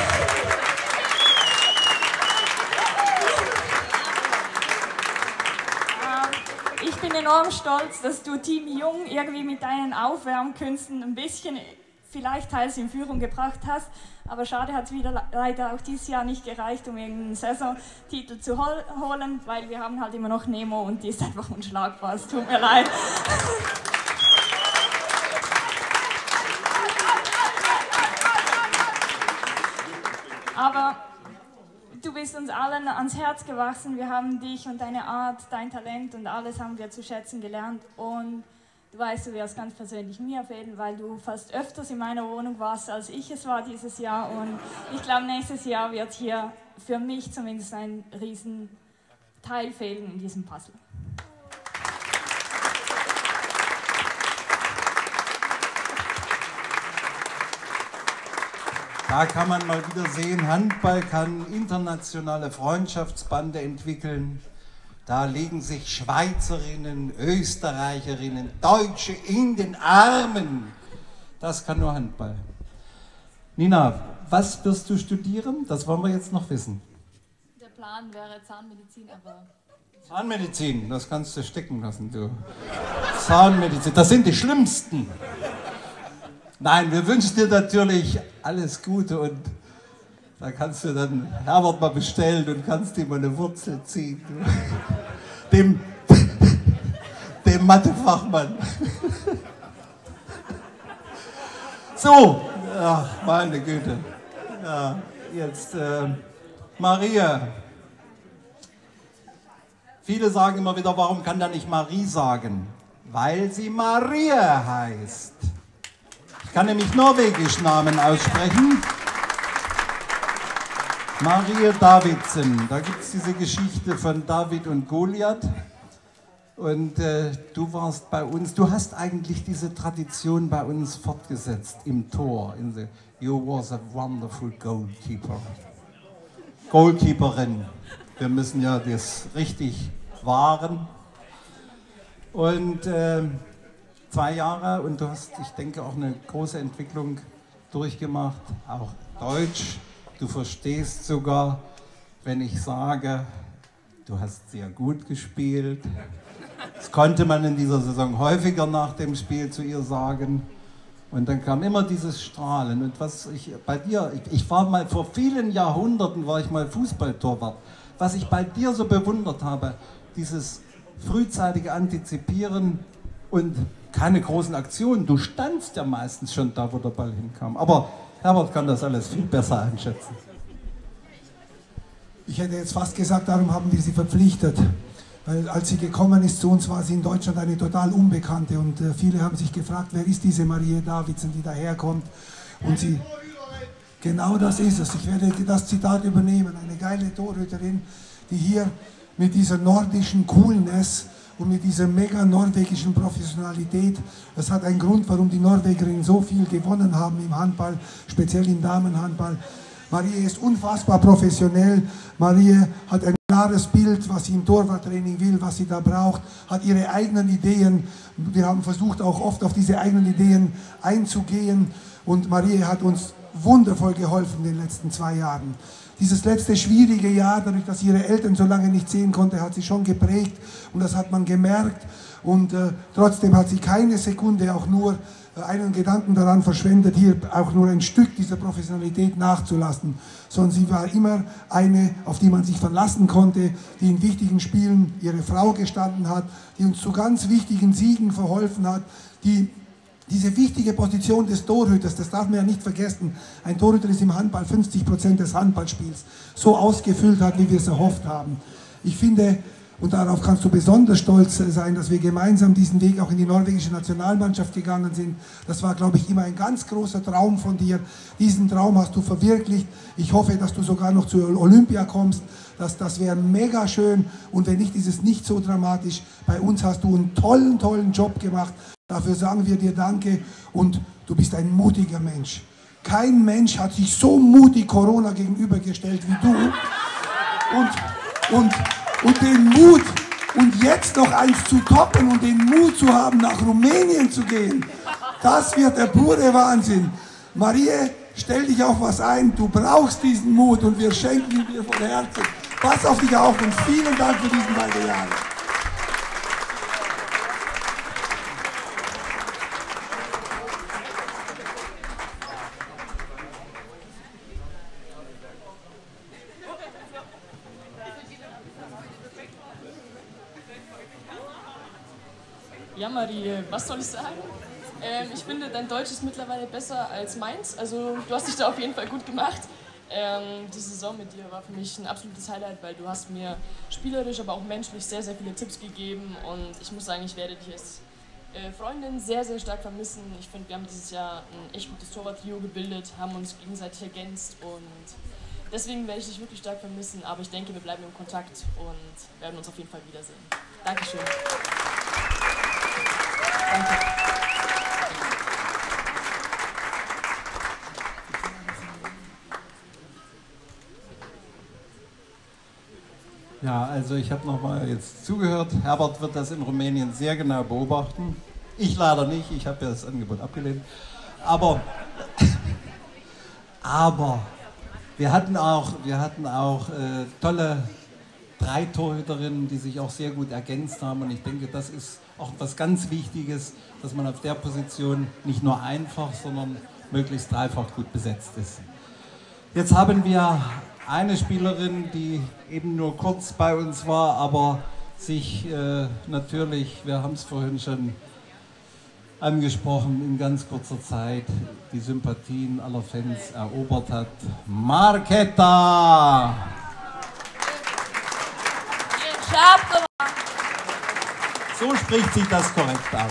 Ich bin enorm stolz, dass du Team Jung irgendwie mit deinen Aufwärmkünsten ein bisschen vielleicht teils in Führung gebracht hast. Aber schade hat es wieder leider auch dieses Jahr nicht gereicht, um irgendeinen Saisontitel zu hol holen, weil wir haben halt immer noch Nemo und die ist einfach unschlagbar. Es tut mir leid. Aber du bist uns allen ans Herz gewachsen, wir haben dich und deine Art, dein Talent und alles haben wir zu schätzen gelernt und du weißt, du wirst ganz persönlich mir fehlen, weil du fast öfters in meiner Wohnung warst, als ich es war dieses Jahr und ich glaube, nächstes Jahr wird hier für mich zumindest ein riesen Teil fehlen in diesem Puzzle. Da kann man mal wieder sehen, Handball kann internationale Freundschaftsbande entwickeln. Da legen sich Schweizerinnen, Österreicherinnen, Deutsche in den Armen. Das kann nur Handball. Nina, was wirst du studieren? Das wollen wir jetzt noch wissen. Der Plan wäre Zahnmedizin, aber... Zahnmedizin, das kannst du stecken lassen, du. Zahnmedizin, das sind die Schlimmsten. Nein, wir wünschen dir natürlich alles Gute und da kannst du dann Herbert mal bestellen und kannst ihm mal eine Wurzel ziehen. Dem, dem Mathefachmann. So, ach, meine Güte. Ja, jetzt äh, Maria. Viele sagen immer wieder, warum kann der nicht Marie sagen? Weil sie Maria heißt. Ich kann nämlich norwegisch Namen aussprechen. Marie Davidsen, da gibt es diese Geschichte von David und Goliath. Und äh, du warst bei uns, du hast eigentlich diese Tradition bei uns fortgesetzt im Tor. In the, you was a wonderful goalkeeper. Goalkeeperin. Wir müssen ja das richtig wahren. Und äh, zwei Jahre und du hast, ich denke, auch eine große Entwicklung durchgemacht, auch Deutsch. Du verstehst sogar, wenn ich sage, du hast sehr gut gespielt. Das konnte man in dieser Saison häufiger nach dem Spiel zu ihr sagen. Und dann kam immer dieses Strahlen. Und was ich bei dir, ich, ich war mal vor vielen Jahrhunderten, war ich mal Fußballtorwart. Was ich bei dir so bewundert habe, dieses frühzeitige Antizipieren und keine großen Aktionen. Du standst ja meistens schon da, wo der Ball hinkam. Aber Herbert kann das alles viel besser einschätzen. Ich hätte jetzt fast gesagt, darum haben wir sie verpflichtet. Weil als sie gekommen ist zu uns, war sie in Deutschland eine total Unbekannte und äh, viele haben sich gefragt, wer ist diese Marie Davidsen, die daherkommt. Und sie, genau das ist es. Ich werde das Zitat übernehmen. Eine geile Torhüterin, die hier mit dieser nordischen Coolness und mit dieser mega norwegischen Professionalität, das hat einen Grund, warum die Norwegerinnen so viel gewonnen haben im Handball, speziell im Damenhandball. Marie ist unfassbar professionell. Marie hat ein klares Bild, was sie im Torwarttraining will, was sie da braucht, hat ihre eigenen Ideen. Wir haben versucht, auch oft auf diese eigenen Ideen einzugehen. Und Marie hat uns wundervoll geholfen in den letzten zwei Jahren. Dieses letzte schwierige Jahr, dadurch, dass sie ihre Eltern so lange nicht sehen konnte, hat sie schon geprägt und das hat man gemerkt. Und äh, trotzdem hat sie keine Sekunde auch nur äh, einen Gedanken daran verschwendet, hier auch nur ein Stück dieser Professionalität nachzulassen. Sondern sie war immer eine, auf die man sich verlassen konnte, die in wichtigen Spielen ihre Frau gestanden hat, die uns zu ganz wichtigen Siegen verholfen hat, die diese wichtige Position des Torhüters, das darf man ja nicht vergessen, ein Torhüter ist im Handball fünfzig Prozent des Handballspiels, so ausgefüllt hat, wie wir es erhofft haben. Ich finde, und darauf kannst du besonders stolz sein, dass wir gemeinsam diesen Weg auch in die norwegische Nationalmannschaft gegangen sind. Das war, glaube ich, immer ein ganz großer Traum von dir. Diesen Traum hast du verwirklicht. Ich hoffe, dass du sogar noch zur Olympia kommst. Das, das wäre mega schön. Und wenn nicht, ist es nicht so dramatisch. Bei uns hast du einen tollen, tollen Job gemacht. Dafür sagen wir dir Danke und du bist ein mutiger Mensch. Kein Mensch hat sich so mutig Corona gegenübergestellt wie du. Und, und, und den Mut, und jetzt noch eins zu toppen und den Mut zu haben, nach Rumänien zu gehen, das wird der pure Wahnsinn. Marie, stell dich auf was ein, du brauchst diesen Mut und wir schenken ihn dir von Herzen. Pass auf dich auf und vielen Dank für diesen beiden Jahre. Ja, Marie, was soll ich sagen? Ähm, ich finde, dein Deutsch ist mittlerweile besser als meins. Also du hast dich da auf jeden Fall gut gemacht. Ähm, die Saison mit dir war für mich ein absolutes Highlight, weil du hast mir spielerisch, aber auch menschlich sehr, sehr viele Tipps gegeben. Und ich muss sagen, ich werde dich als äh, Freundin sehr, sehr stark vermissen. Ich finde, wir haben dieses Jahr ein echt gutes Torwart-Trio gebildet, haben uns gegenseitig ergänzt und deswegen werde ich dich wirklich stark vermissen. Aber ich denke, wir bleiben im Kontakt und werden uns auf jeden Fall wiedersehen. Dankeschön. Danke. Ja, also ich habe nochmal jetzt zugehört. Herbert wird das in Rumänien sehr genau beobachten. Ich leider nicht, ich habe ja das Angebot abgelehnt. Aber, aber wir hatten auch, wir hatten auch äh, tolle drei Torhüterinnen, die sich auch sehr gut ergänzt haben. Und ich denke, das ist auch etwas ganz Wichtiges, dass man auf der Position nicht nur einfach, sondern möglichst dreifach gut besetzt ist. Jetzt haben wir eine Spielerin, die eben nur kurz bei uns war, aber sich äh, natürlich, wir haben es vorhin schon angesprochen, in ganz kurzer Zeit die Sympathien aller Fans erobert hat. Marketa! So spricht sich das korrekt aus.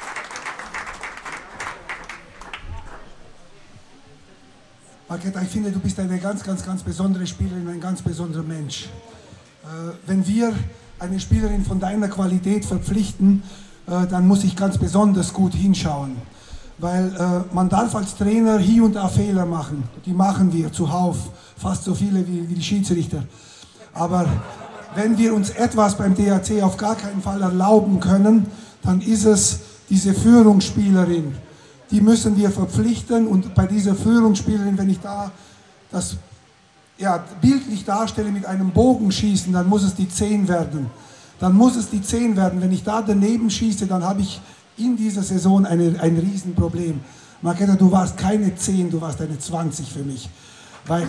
Marketa, ich finde, du bist eine ganz, ganz, ganz besondere Spielerin, ein ganz besonderer Mensch. Äh, wenn wir eine Spielerin von deiner Qualität verpflichten, äh, dann muss ich ganz besonders gut hinschauen. Weil äh, man darf als Trainer hier und da Fehler machen. Die machen wir zuhauf, fast so viele wie, wie die Schiedsrichter. Aber wenn wir uns etwas beim D H C auf gar keinen Fall erlauben können, dann ist es diese Führungsspielerin. Die müssen wir verpflichten und bei dieser Führungsspielerin, wenn ich da das ja, bildlich darstelle mit einem Bogenschießen, dann muss es die zehn werden. Dann muss es die zehn werden. Wenn ich da daneben schieße, dann habe ich in dieser Saison eine, ein Riesenproblem. Marketa, du warst keine zehn, du warst eine zwanzig für mich. Weil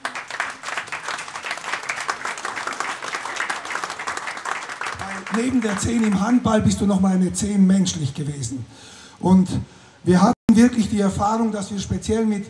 neben der zehn im Handball bist du nochmal eine zehn menschlich gewesen. Und wir hatten wirklich die Erfahrung, dass wir speziell mit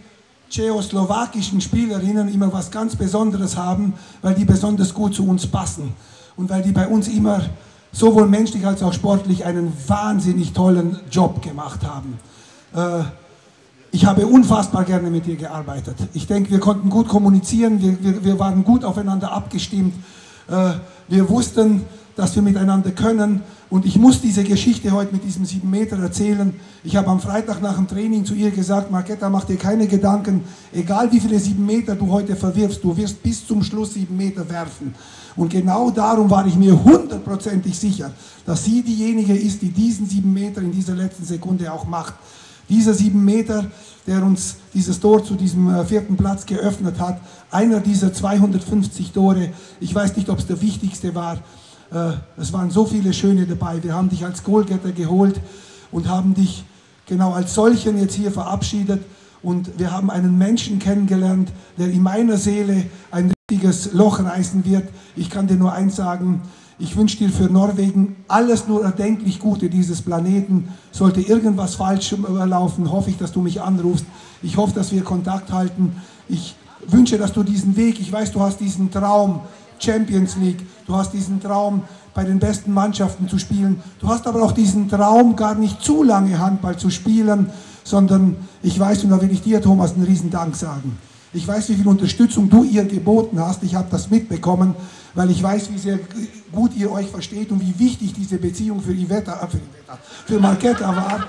tschechoslowakischen Spielerinnen immer was ganz Besonderes haben, weil die besonders gut zu uns passen. und weil die bei uns immer sowohl menschlich als auch sportlich einen wahnsinnig tollen Job gemacht haben. Äh, ich habe unfassbar gerne mit dir gearbeitet. Ich denke, wir konnten gut kommunizieren, wir, wir, wir waren gut aufeinander abgestimmt. Äh, wir wussten, dass wir miteinander können. Und ich muss diese Geschichte heute mit diesem sieben Meter erzählen. Ich habe am Freitag nach dem Training zu ihr gesagt, Marketa, mach dir keine Gedanken, egal wie viele sieben Meter du heute verwirfst, du wirst bis zum Schluss sieben Meter werfen. Und genau darum war ich mir hundertprozentig sicher, dass sie diejenige ist, die diesen sieben Meter in dieser letzten Sekunde auch macht. Dieser sieben Meter, der uns dieses Tor zu diesem vierten Platz geöffnet hat, einer dieser zweihundertfünfzig Tore, ich weiß nicht, ob es der wichtigste war, es waren so viele schöne dabei. Wir haben dich als Goalgetter geholt und haben dich genau als solchen jetzt hier verabschiedet. Und wir haben einen Menschen kennengelernt, der in meiner Seele ein richtiges Loch reißen wird. Ich kann dir nur eins sagen, ich wünsche dir für Norwegen alles nur erdenklich Gute dieses Planeten. Sollte irgendwas falsch laufen, hoffe ich, dass du mich anrufst. Ich hoffe, dass wir Kontakt halten. Ich wünsche, dass du diesen Weg, ich weiß, du hast diesen Traum, Champions League, du hast diesen Traum, bei den besten Mannschaften zu spielen. Du hast aber auch diesen Traum, gar nicht zu lange Handball zu spielen, sondern ich weiß, und da will ich dir, Thomas, einen riesen Dank sagen. Ich weiß, wie viel Unterstützung du ihr geboten hast. Ich habe das mitbekommen, weil ich weiß, wie sehr gut ihr euch versteht und wie wichtig diese Beziehung für Iveta, äh, für, Iveta, für Marketa war.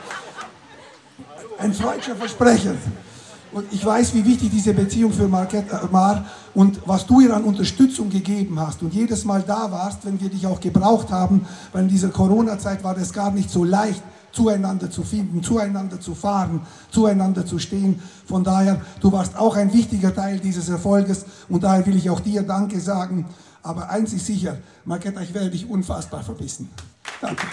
Ein freudscher Versprechen. Und ich weiß, wie wichtig diese Beziehung für Marketa war und was du ihr an Unterstützung gegeben hast und jedes Mal da warst, wenn wir dich auch gebraucht haben, weil in dieser Corona-Zeit war das gar nicht so leicht, zueinander zu finden, zueinander zu fahren, zueinander zu stehen. Von daher, du warst auch ein wichtiger Teil dieses Erfolges und daher will ich auch dir Danke sagen. Aber eins ist sicher, Marketa, ich werde dich unfassbar vermissen. Danke.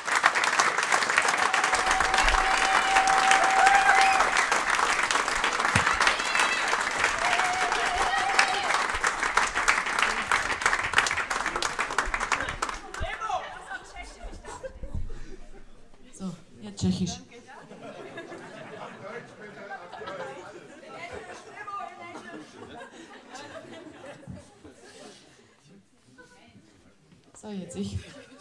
Tschechisch. So, jetzt ich.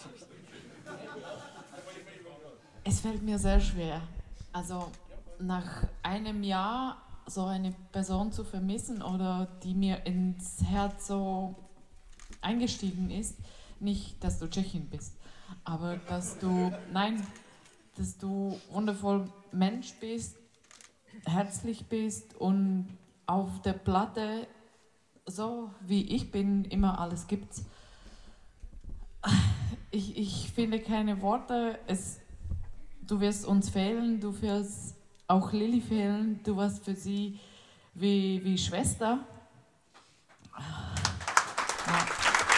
Es fällt mir sehr schwer. Also nach einem Jahr so eine Person zu vermissen oder die mir ins Herz so eingestiegen ist, nicht, dass du Tschechin bist, aber dass du, nein, dass du wundervoll Mensch bist, herzlich bist und auf der Platte, so wie ich bin, immer alles gibt's. Ich, ich finde keine Worte. Es, du wirst uns fehlen, du wirst auch Lilly fehlen, du warst für sie wie, wie Schwester. Ja.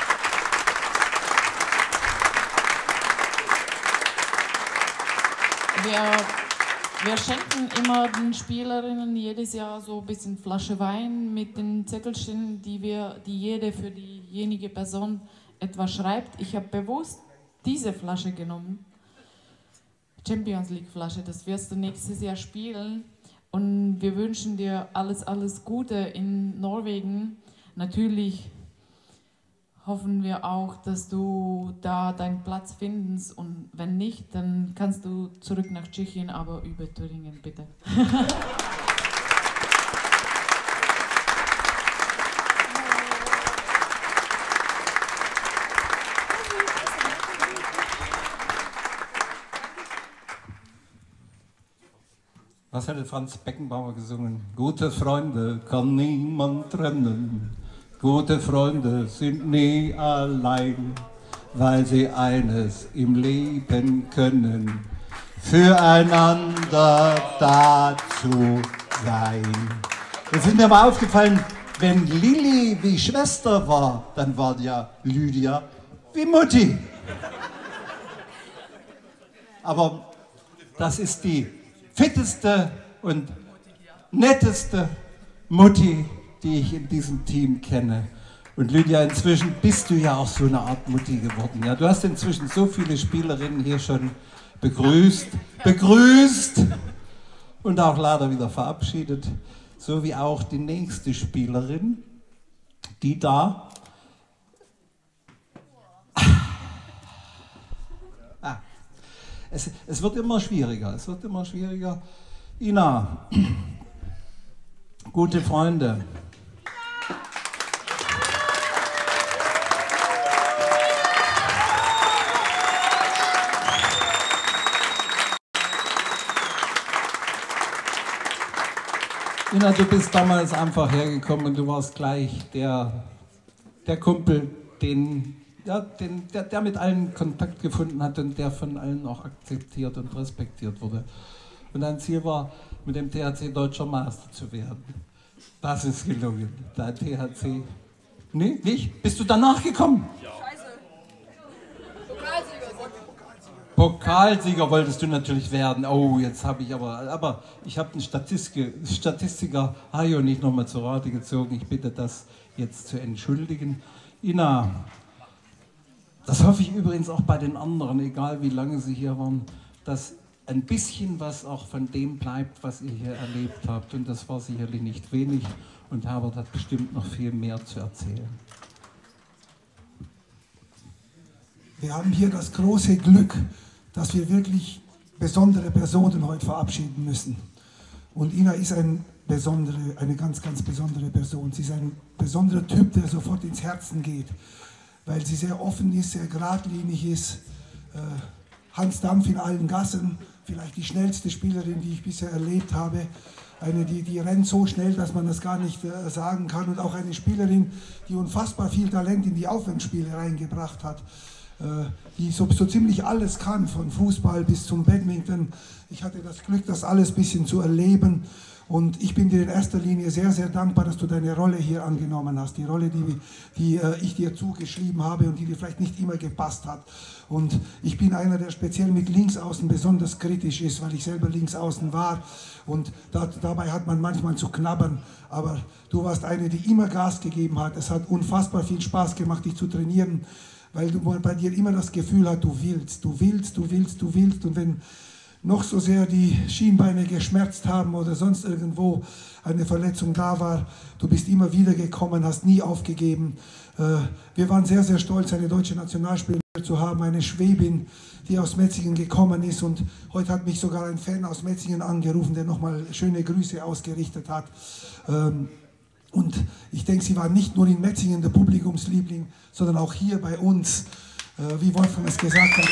Wir, wir schenken immer den Spielerinnen jedes Jahr so ein bisschen Flasche Wein mit den Zettelchen, die, wir, die jede für diejenige Person etwas schreibt. Ich habe bewusst diese Flasche genommen, Champions League Flasche, das wirst du nächstes Jahr spielen. Und wir wünschen dir alles, alles Gute in Norwegen. Natürlich hoffen wir auch, dass du da deinen Platz findest und wenn nicht, dann kannst du zurück nach Tschechien, aber über Thüringen bitte. Was hätte Franz Beckenbauer gesungen? Gute Freunde kann niemand trennen. Gute Freunde sind nie allein, weil sie eines im Leben können, füreinander da zu sein. Jetzt ist mir mal aufgefallen, wenn Lilly wie Schwester war, dann war ja Lydia wie Mutti. Aber das ist die fitteste und netteste Mutti, die ich in diesem Team kenne. Und Lydia, inzwischen bist du ja auch so eine Art Mutti geworden. Ja, du hast inzwischen so viele Spielerinnen hier schon begrüßt, begrüßt und auch leider wieder verabschiedet, so wie auch die nächste Spielerin, die da es, es wird immer schwieriger, es wird immer schwieriger. Ina, gute Freunde. Ina, du bist damals einfach hergekommen und du warst gleich der, der Kumpel, den, ja, den, der, der mit allen Kontakt gefunden hat und der von allen auch akzeptiert und respektiert wurde. Und dein Ziel war, mit dem T H C Deutscher Meister zu werden. Das ist gelungen. Der T H C... Nee, nicht? Bist du danach gekommen? Ja. Pokalsieger wolltest du natürlich werden. Oh, jetzt habe ich aber, aber ich habe den Statistiker, Statistiker Hajo nicht nochmal zu Rate gezogen. Ich bitte das jetzt zu entschuldigen. Ina, das hoffe ich übrigens auch bei den anderen, egal wie lange sie hier waren, dass ein bisschen was auch von dem bleibt, was ihr hier erlebt habt. Und das war sicherlich nicht wenig. Und Herbert hat bestimmt noch viel mehr zu erzählen. Wir haben hier das große Glück, dass wir wirklich besondere Personen heute verabschieden müssen. Und Ina ist ein besondere, eine ganz, ganz besondere Person. Sie ist ein besonderer Typ, der sofort ins Herzen geht, weil sie sehr offen ist, sehr geradlinig ist. Äh, Hans Dampf in allen Gassen, vielleicht die schnellste Spielerin, die ich bisher erlebt habe. Eine, die, die rennt so schnell, dass man das gar nicht äh, sagen kann. Und auch eine Spielerin, die unfassbar viel Talent in die Aufwärtsspiele reingebracht hat. Die so, so ziemlich alles kann, von Fußball bis zum Badminton. Ich hatte das Glück, das alles ein bisschen zu erleben. Und ich bin dir in erster Linie sehr, sehr dankbar, dass du deine Rolle hier angenommen hast. Die Rolle, die, die äh, ich dir zugeschrieben habe und die dir vielleicht nicht immer gepasst hat. Und ich bin einer, der speziell mit Linksaußen besonders kritisch ist, weil ich selber Linksaußen war. Und da, dabei hat man manchmal zu knabbern. Aber du warst eine, die immer Gas gegeben hat. Es hat unfassbar viel Spaß gemacht, dich zu trainieren. Weil du bei dir immer das Gefühl hast, du willst, du willst, du willst, du willst. Und wenn noch so sehr die Schienbeine geschmerzt haben oder sonst irgendwo eine Verletzung da war, du bist immer wieder gekommen, hast nie aufgegeben. Wir waren sehr, sehr stolz, eine deutsche Nationalspielerin zu haben, eine Schwäbin, die aus Metzingen gekommen ist. Und heute hat mich sogar ein Fan aus Metzingen angerufen, der nochmal schöne Grüße ausgerichtet hat. Und ich denke, sie war nicht nur in Metzingen der Publikumsliebling, sondern auch hier bei uns, äh, wie Wolfgang es gesagt hat,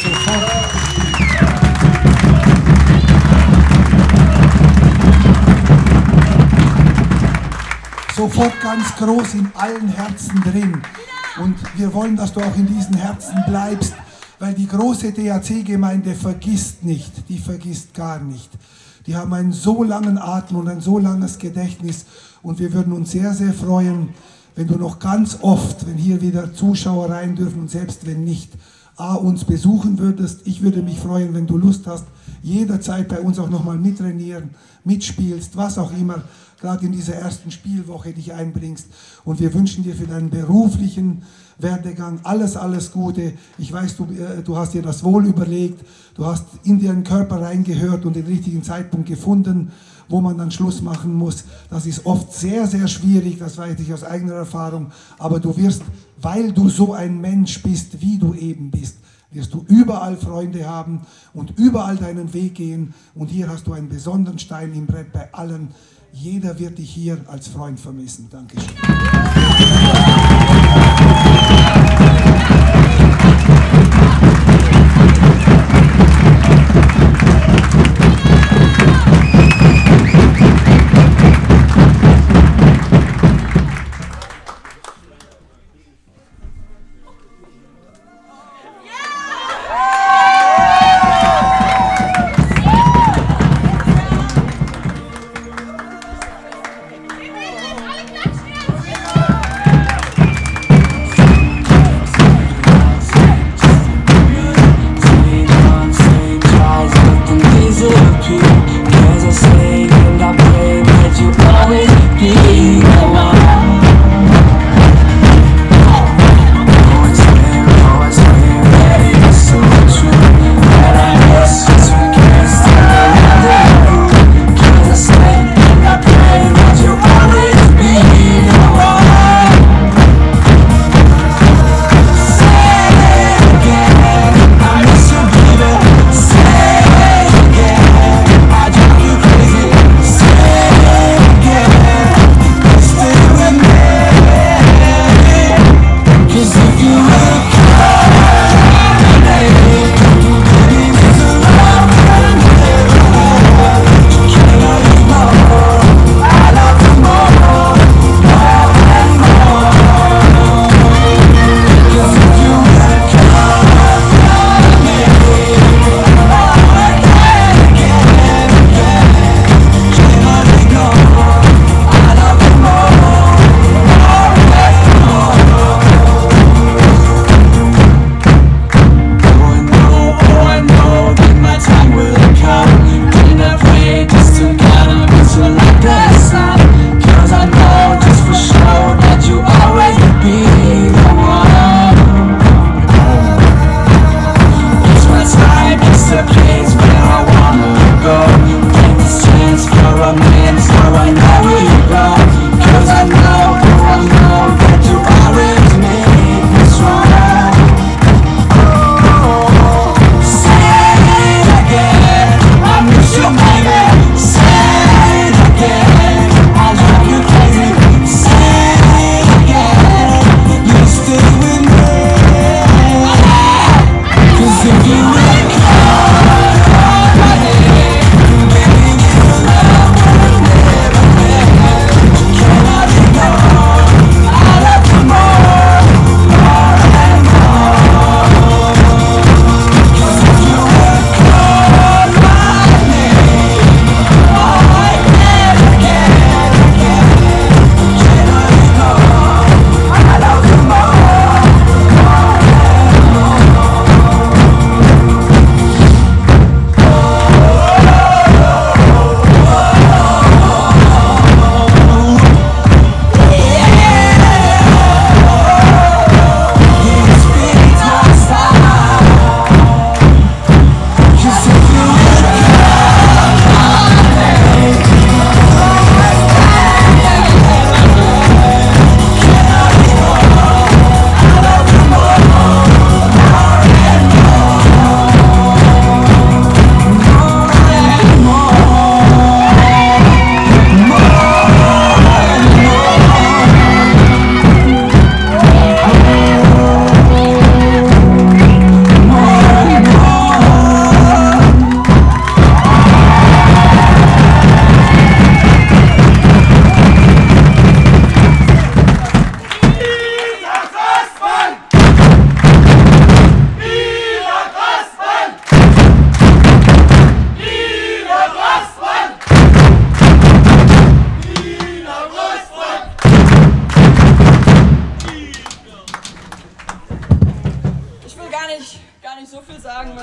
sofort, sofort ganz groß in allen Herzen drin. Und wir wollen, dass du auch in diesen Herzen bleibst, weil die große D H C-Gemeinde vergisst nicht, die vergisst gar nicht. Die haben einen so langen Atem und ein so langes Gedächtnis. Und wir würden uns sehr, sehr freuen, wenn du noch ganz oft, wenn hier wieder Zuschauer rein dürfen und selbst wenn nicht, A, uns besuchen würdest. Ich würde mich freuen, wenn du Lust hast, jederzeit bei uns auch nochmal mittrainieren, mitspielst, was auch immer, gerade in dieser ersten Spielwoche dich einbringst. Und wir wünschen dir für deinen beruflichen Werdegang alles, alles Gute. Ich weiß, du, du hast dir das wohl überlegt, du hast in deinen Körper reingehört und den richtigen Zeitpunkt gefunden, wo man dann Schluss machen muss. Das ist oft sehr, sehr schwierig, das weiß ich aus eigener Erfahrung, aber du wirst, weil du so ein Mensch bist, wie du eben bist, wirst du überall Freunde haben und überall deinen Weg gehen und hier hast du einen besonderen Stein im Brett bei allen. Jeder wird dich hier als Freund vermissen. Dankeschön.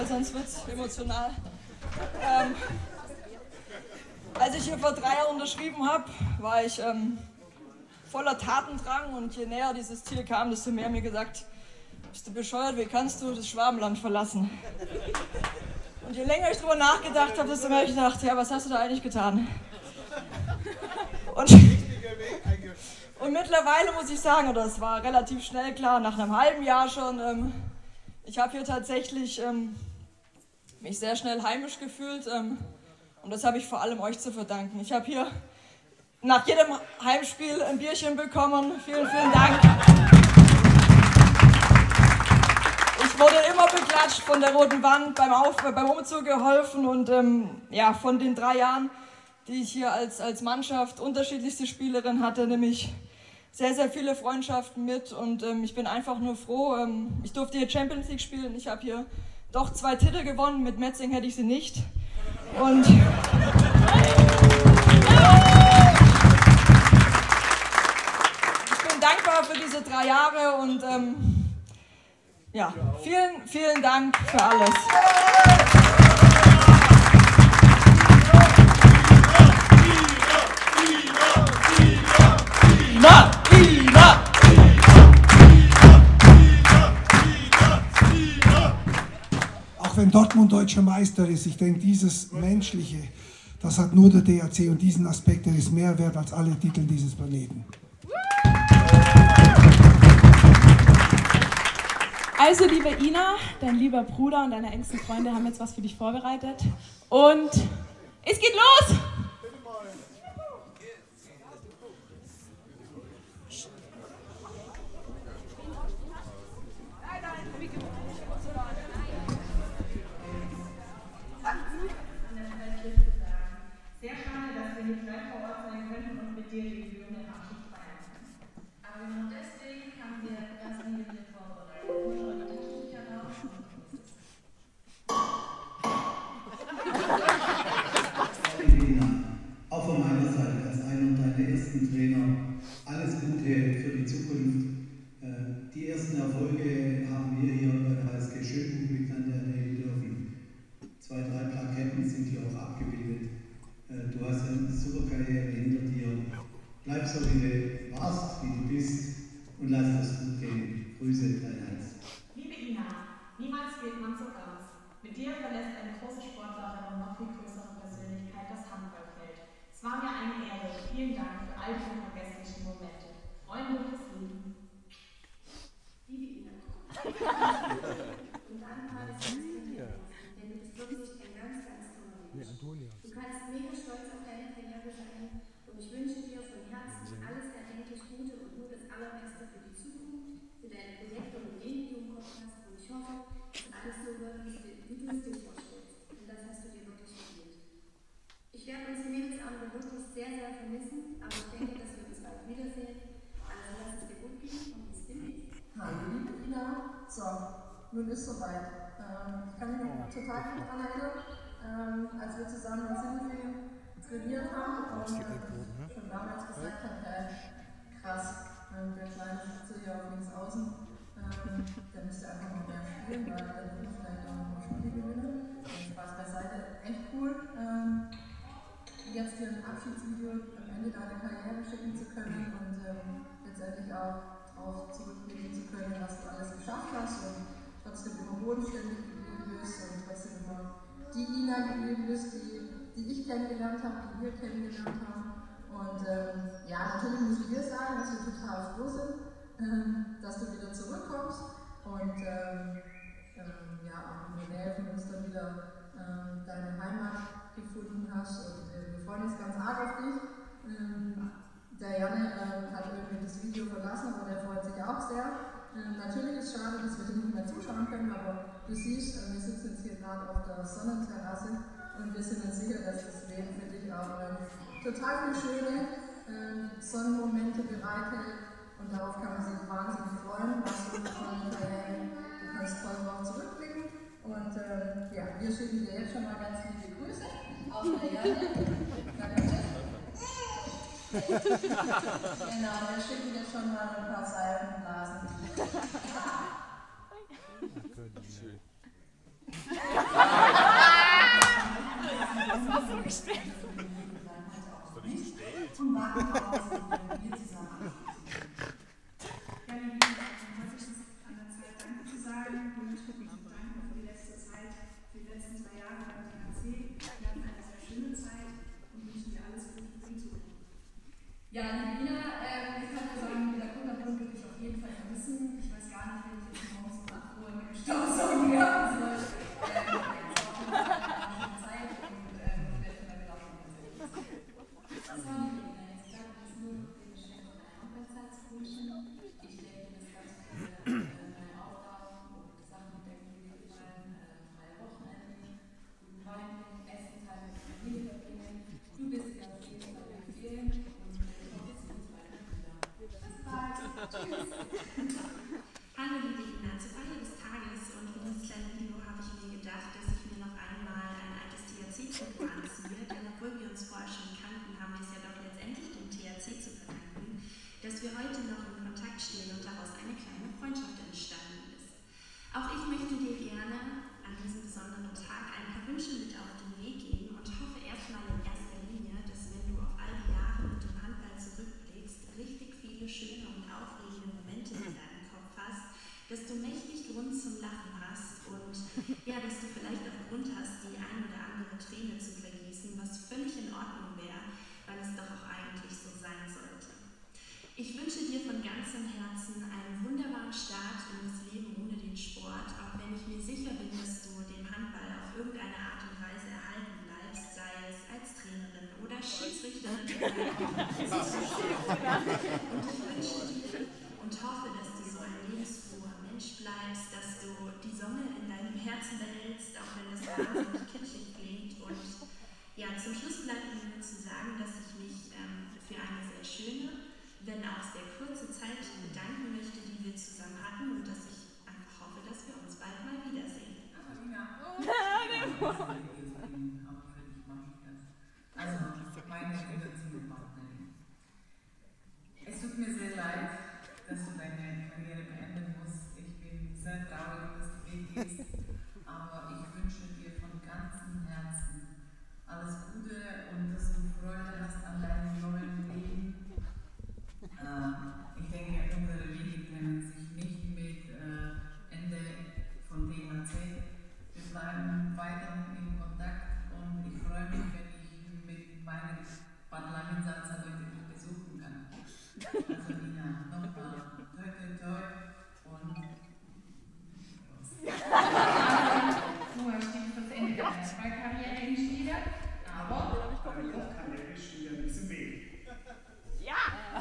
weil sonst wird es emotional. Ähm, als ich hier vor drei Jahren unterschrieben habe, war ich ähm, voller Tatendrang und je näher dieses Ziel kam, desto mehr mir gesagt, bist du bescheuert, wie kannst du das Schwabenland verlassen? Und je länger ich drüber nachgedacht habe, desto mehr habe ich gedacht, ja, was hast du da eigentlich getan? Und, und mittlerweile muss ich sagen, oder es war relativ schnell klar, nach einem halben Jahr schon, ähm, ich habe hier tatsächlich ähm, mich sehr schnell heimisch gefühlt ähm, und das habe ich vor allem euch zu verdanken. Ich habe hier nach jedem Heimspiel ein Bierchen bekommen. Vielen, vielen Dank. Ich wurde immer beklatscht, von der Roten Wand, beim, Auf beim Umzug geholfen und ähm, ja, von den drei Jahren, die ich hier als, als Mannschaft unterschiedlichste Spielerin hatte, nämlich sehr, sehr viele Freundschaften mit und ähm, ich bin einfach nur froh. Ähm, ich durfte hier Champions League spielen, ich habe hier doch zwei Titel gewonnen, mit Metzing hätte ich sie nicht. Und ich bin dankbar für diese drei Jahre und ähm, ja, vielen, vielen Dank für alles. Ina! Ina! Auch wenn Dortmund deutscher Meister ist, ich denke, dieses Menschliche, das hat nur der D H C und diesen Aspekt, der ist mehr wert als alle Titel dieses Planeten. Also, liebe Ina, dein lieber Bruder und deine engsten Freunde haben jetzt was für dich vorbereitet. Und es geht los! Sehr schade, dass wir nicht live vor Ort sein können und mit dir die gebührende Abschied feiern können. Aber genau deswegen haben wir das Video hier vorbereitet. Schau die Tücher raus. Auch von meiner Seite als einer deiner ersten Trainer alles Gute für die Zukunft. Die ersten Erfolge haben wir hier bei der H S G Schönbuch miteinander erleben dürfen. Zwei, drei Plaketten sind hier auch abgebildet. Du hast eine super Karriere hinter dir. Bleib so, wie du warst, wie du bist und lass es gut gehen. Grüße, dein Heinz. Liebe Ina, niemals geht man so ganz. Mit dir verlässt eine große Sportlerin und noch viel größere Persönlichkeit das Handballfeld. Es war mir eine Ehre. Vielen Dank für all die unvergesslichen Momente. Freunde fürs Leben. Liebe Ina. Und dann war es ganz gut, denn du bist wirklich ein ganz, ganz toller Mensch. Du kannst mega stolz auf deine Karriere sein und ich wünsche dir von Herzen alles erdenklich Gute und nur das Allerbeste für die Zukunft, für deine Projekte und Ideen, die du im Kopf hast. Und ich hoffe, dass alles so wird, wie du es dir vorstellst. Und das hast du dir wirklich verdient. Ich werde unsere Mädelsabende wirklich sehr, sehr vermissen, aber ich denke, dass wir uns bald wiedersehen. Also lass es dir gut gehen und bis demnächst. Hallo liebe Ina, so, nun ist es soweit. Ähm, ich kann mich noch total gut daran erinnern, ähm, als wir zusammen in Sydney trainiert haben und äh, schon damals gesagt hat, hey, krass, ähm, der Kleine sitzt so hier auf links außen, ähm, der müsste einfach noch mehr spielen, weil der würde vielleicht auch noch mal Spiele gewinnen. Spaß beiseite, echt cool. Ähm, jetzt hier ein Abschiedsvideo am Ende deiner Karriere schicken zu können und ähm, letztendlich auch darauf zurückblicken zu können, was du alles geschafft hast und trotzdem immer bodenständig geblieben bist und trotzdem immer die Ina geblieben bist, die, die ich kennengelernt habe, die wir kennengelernt haben. Und ähm, ja, natürlich müssen wir sagen, dass wir total froh sind, ähm, dass du wieder zurückkommst und ähm, ähm, ja, auch in der Nähe von uns dann wieder ähm, deine Heimat gefunden hast. Und äh, wir freuen uns ganz arg auf dich. Ähm, der Janne äh, hat irgendwie das Video verlassen, aber der freut sich auch sehr. Ähm, natürlich ist es schade, dass wir nicht mehr zuschauen können, aber du siehst, äh, wir sitzen jetzt hier gerade auf der Sonnenterrasse und wir sind uns sicher, dass das Leben für dich auch äh, total viele schöne äh, Sonnenmomente bereithält und darauf kann man sich wahnsinnig freuen, was du von der Karriere, du kannst toll darauf zurückblicken und äh, ja, wir schicken dir jetzt schon mal ganz liebe Grüße auf der Janne. Genau, wir schicken dir schon mal ein paar Seifenblasen. Schön. Das war so gestellt. Und warten darauf, wenn wir zusammen ja, liebe Kinder, dann hat sich das an der Zeit, Danke zu sagen und danke für die letzte Zeit, für die letzten zwei Jahre beim D H C. Wir hatten eine sehr schöne Zeit und wünschen dir alles Gute für die Zukunft. Ja, liebe Nina, äh, ich kann nur sagen, der Kundenpunkt würde ich auf jeden Fall vermissen. Ich weiß gar nicht, wenn ich jetzt morgens um acht Uhr mit dem Staubsaugen werden soll. Äh, jetzt auch eine Zeit und äh, werde ich mal wieder auch schon sehr das war die Nina. Jetzt bleibt es nur noch den Geschenk von einer Hochzeitswünschen. Ich denke, das ganze meine Aufgaben und Sachen denken, die gefallen, freie Wochenenden, guten Wein, Essen, Zeit mit der Familie verbringen. Du bist ja auf jeden Fall empfehlen und ich hoffe, wir sehen uns weiter wieder. Bis bald. Tschüss. Hallo liebe Ina, zur Feier des Tages und für dieses kleine Video habe ich mir gedacht, dass ich mir noch einmal ein altes T H C-Trikot anziehe, denn obwohl wir uns vorher schon kannten, haben wir es ja doch letztendlich dem T H C zu verdanken, dass wir heute noch in Kontakt stehen und daraus eine kleine Freundschaft entstanden ist. Auch ich möchte dir gerne an diesem besonderen Tag ein paar Wünsche mit auf den Weg geben und hoffe erstmal in erster Linie, dass wenn du auf all die Jahre mit dem Handball zurückblickst, richtig viele schöne und aufregende Momente in deinem Kopf hast, dass du mächtig Grund zum Lachen hast und ja, dass du vielleicht auch Grund hast, die ein oder andere Träne zu vergießen, was völlig in Ordnung wäre, weil es doch auch eigentlich so sein sollte. Ich wünsche dir von ganzem Herzen einen wunderbaren Start in das Leben ohne den Sport, auch wenn ich mir sicher bin, dass du dem Handball auf irgendeine Art und Weise erhalten bleibst, sei es als Trainerin oder Schiedsrichterin oder und ich wünsche dir und hoffe, dass du so ein lebensfroher Mensch bleibst, dass du die Sonne in deinem Herzen behältst, auch wenn das wahnsinnig kitschig klingt. Und ja, zum Schluss bleibt mir nur zu sagen, dass ich mich ähm, für eine sehr schöne, wenn auch sehr kurze Zeit bedanken möchte, die wir zusammen hatten und dass ich einfach hoffe, dass wir uns bald mal wiedersehen. Also, meine Erziehungspartnerin. Es tut mir sehr leid, dass du deine Karriere beenden musst. Ich bin sehr traurig, dass du weggehst, aber ich wünsche dir von ganzem Herzen alles Gute und dass du Freude hast an deinem neuen Leben. Ich denke, unsere Wege trennen sich nicht mit äh, Ende von D H C. Wir bleiben weiter in Kontakt und ich freue mich, wenn ich mit meinen Parlamentsatz Leute besuchen kann. Also Nina, nochmal toi toi toi und Du hast dich fürs Ende deiner Handballkarriere entschieden, aber auch Karriere steht ein bisschen weh. ja!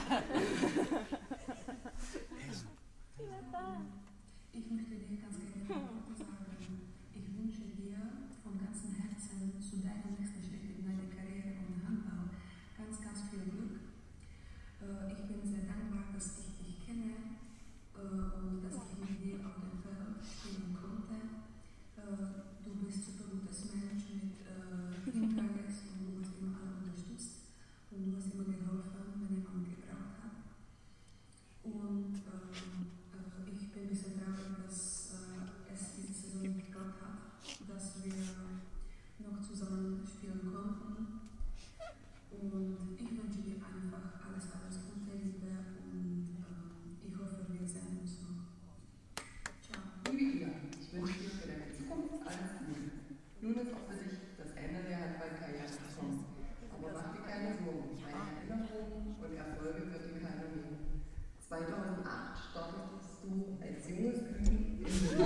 Ich möchte dir ganz gerne sagen, ich wünsche dir von ganzem Herzen zu deinem nächsten Schritt in deiner Karriere und Handball ganz, ganz viel Glück. Ich bin sehr dankbar, dass ich dich kenne und dass ich mit dir auf dem Feld spielen konnte. Du bist ein super gutes Mensch mit Hintergeist und du hast immer alle unterstützt und du hast immer geholfen, wenn jemand gebraucht hat. Und äh, ich bin ein bisschen traurig, dass äh, es diese Saison nicht geklappt hat, dass wir noch zusammen spielen konnten. Und ich wünsche dir einfach alles, alles Gute, Liebe und äh, ich hoffe, wir sehen uns noch. Ciao. Liebe Ina, ich wünsche dir für deine Zukunft alles Gute. Nun ist auch für dich das Ende der Handballkarriere gekommen. Aber mach dir keine Sorgen, meine Erinnerungen und Erfolge wird dir keiner nehmen. zweitausendacht startest du als junges Küken in den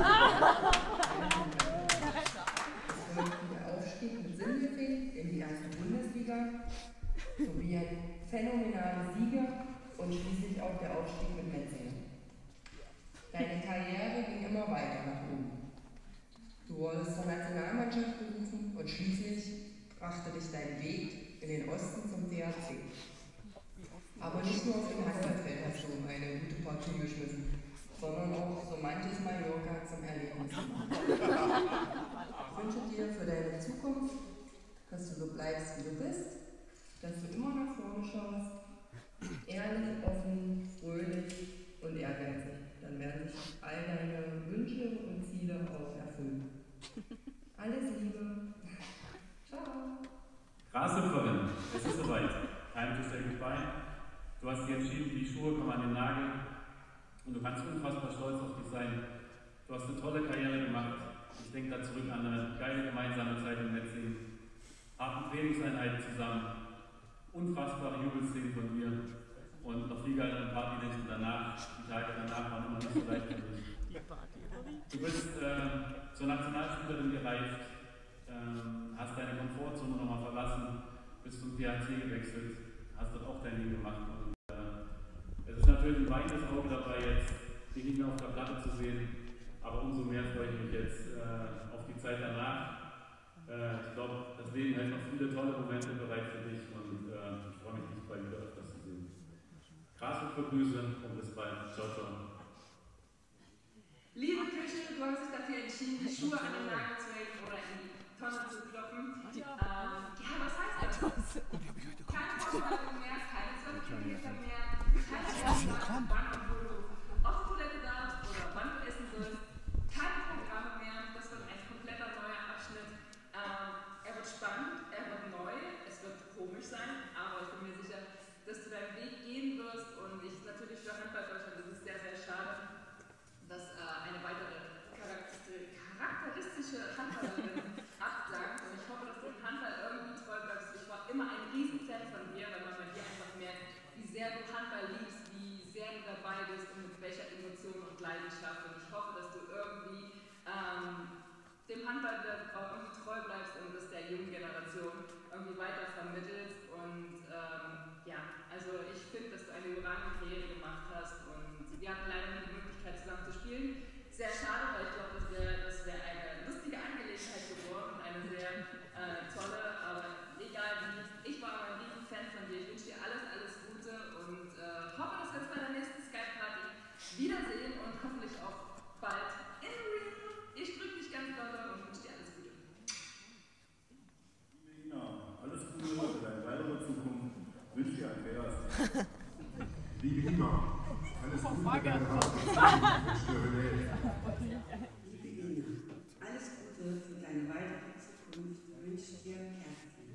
Es folgte der Aufstieg mit Sindelfingen in die erste Bundesliga sowie ein phänomenale Siege und schließlich auch der Aufstieg mit Metzingen. Deine Karriere ging immer weiter nach oben. Du wurdest zur Nationalmannschaft berufen und schließlich brachte dich dein Weg in den Osten zum D H C. Aber nicht nur auf dem Handballfeld hast du eine gute Partie geschmissen, sondern auch so manches Mallorca zum Erlebnis. Ich wünsche dir für deine Zukunft, dass du so bleibst, wie du bist, dass du immer nach vorne schaust, ehrlich, offen, fröhlich und ehrgeizig. Dann werden sich all deine Wünsche und Ziele auch erfüllen. bist ja gut bei. Du hast dir entschieden, die Schuhe kommen an den Nagel und du kannst unfassbar stolz auf dich sein. Du hast eine tolle Karriere gemacht. Ich denke da zurück an eine geile gemeinsame Zeit in Metzingen. Harten Trainingseinheiten zusammen. Unfassbare Jubelszenen von dir. Und noch viel geilere Partynächte danach. Die Tage danach waren immer nicht so leicht für dich. Du bist äh, zur Nationalspielerin gereift, äh, hast deine Komfortzone nochmal verlassen, bist zum T H C gewechselt, hast dort auch dein Ding gemacht. Und, äh, es ist natürlich ein weinendes Auge dabei, jetzt dich nicht mehr auf der Platte zu sehen, aber umso mehr freue ich mich jetzt äh, auf die Zeit danach. Äh, ich glaube, das Leben hält noch viele tolle Momente bereit für dich und äh, ich freue mich, dich bald wieder öfters zu sehen. Grashofer Grüße und bis bald. Ciao, ciao. Liebe Küche, du hast dich dafür entschieden, die Schuhe an den Nagel zu hängen oder in die Tonne zu kloppen. Ja, ähm, ja was heißt das? Keine Vorbereitung mehr, keine zwölf Kilometer mehr, keine Vorbereitung, wann und wo du auf die Toilette darfst oder wann du essen sollst, keine Programme mehr, das wird ein kompletter neuer Abschnitt. Ähm, er wird spannend, er wird neu, es wird komisch sein, aber ich bin mir sicher, dass du deinen Weg gehen wirst und ich natürlich für Handball Deutschland, das ist sehr, sehr schade, dass äh, eine weitere charakteristische Handballerin absagt. Und ich hoffe, dass du im Handball irgendwie treu bleibst. Ich war immer ein Riesenfan von dir, weil man bei dir einfach merkt, wie sehr du Handball liebst, wie sehr du dabei bist und mit welcher Emotion und Leidenschaft. Und ich hoffe, dass du irgendwie ähm, dem Handball auch irgendwie treu bleibst und das der jungen Generation irgendwie weiter vermittelst. Und ähm, ja, also ich finde, dass du eine überragende Karriere gemacht hast und wir hatten leider nicht die Möglichkeit zusammen zu spielen. Sehr schade, weil ich glaube, das wäre das wär eine lustige Angelegenheit geworden und eine sehr äh, tolle, aber egal wie. Ich war aber ein riesen Fan von dir. Ich wünsche dir alles, alles Gute und äh, hoffe, dass wir uns bei der nächsten Skype-Party wiedersehen und hoffentlich auch bald in Rio. Ich drücke dich ganz doll und wünsche dir alles Gute. Lina, alles Gute für deine weitere Zukunft. Wünsche dir Andreas. Liebe Lina, alles Gute für deine weitere Zukunft. Alles Gute für deine weitere Zukunft wünscht dir Kerstin.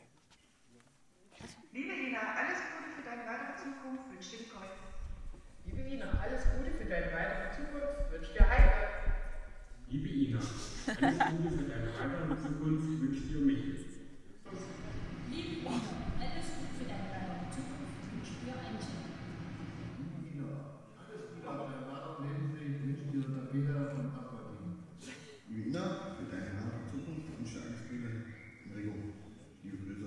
Liebe Ina, alles Gute für deine weitere Zukunft wünscht dir Nicole. Liebe Ina, alles Gute für deine weitere Zukunft wünscht dir Heike. Liebe Ina, alles Gute für deine weitere Zukunft wünscht dir Michael. Liebe Ina, alles Gute für deine weitere Zukunft wünscht dir Antje. Ina, alles Gute für deinen weiteren Lebensweg wünscht dir Peter von Aquateam. Liebe Ina, für deine weitere Zukunft wünscht dir alles Gute, Enrico. Liebe Grüße.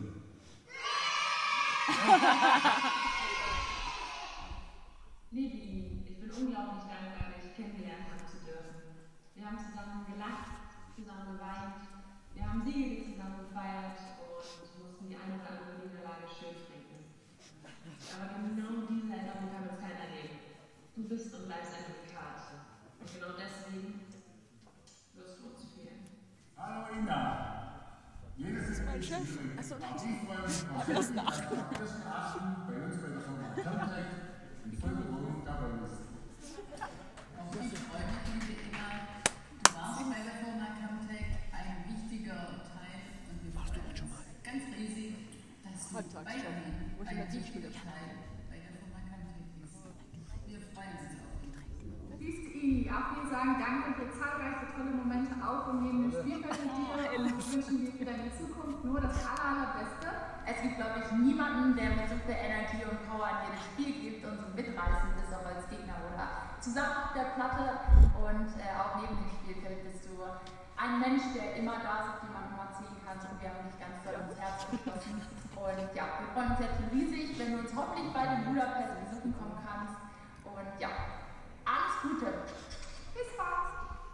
Liebe Ini, ich bin unglaublich dankbar, dich kennengelernt haben zu dürfen. Wir haben zusammen gelacht, zusammen geweint, wir haben Siege zusammen gefeiert und mussten die eine oder andere Niederlage schön trinken. Aber genau diese Erinnerung kann uns keiner nehmen. Du bist und bleibst ein Unikat. Und genau deswegen wirst du uns fehlen. Hallo Ina! Jedes ist mein Chef. Achso, nein. Aber das nach. Bei uns bei der Firma Contact in Vollbewohnung dabei bist. Auch ich freue mich, liebe Ina. Du warst bei der Firma Camtech ein wichtiger Teil und wir freuen uns ganz riesig, dass du weiterhin ein wichtiger Teil bei der Firma Camtech bist. Wir freuen uns auf dich. Liebste Ini, auch wir sagen danke für zahlreiche tolle Momente auf und neben dem Spielfeld mit dir und wünschen dir für deine Zukunft nur das aller, allerbeste. Es gibt, glaube ich, niemanden, der mit so viel Energie und Power an jedes Spiel gibt und so mitreißend ist, auch als Gegner oder zusammen auf der Platte und äh, auch neben dem Spielfeld bist du ein Mensch, der immer da ist, auf den man immer ziehen kann und wir haben dich ganz doll ins Herz geschlossen. Und ja, wir freuen uns jetzt riesig, wenn du uns hoffentlich bald in Budapest besuchen kommen kannst. Und ja, alles Gute. Bis bald.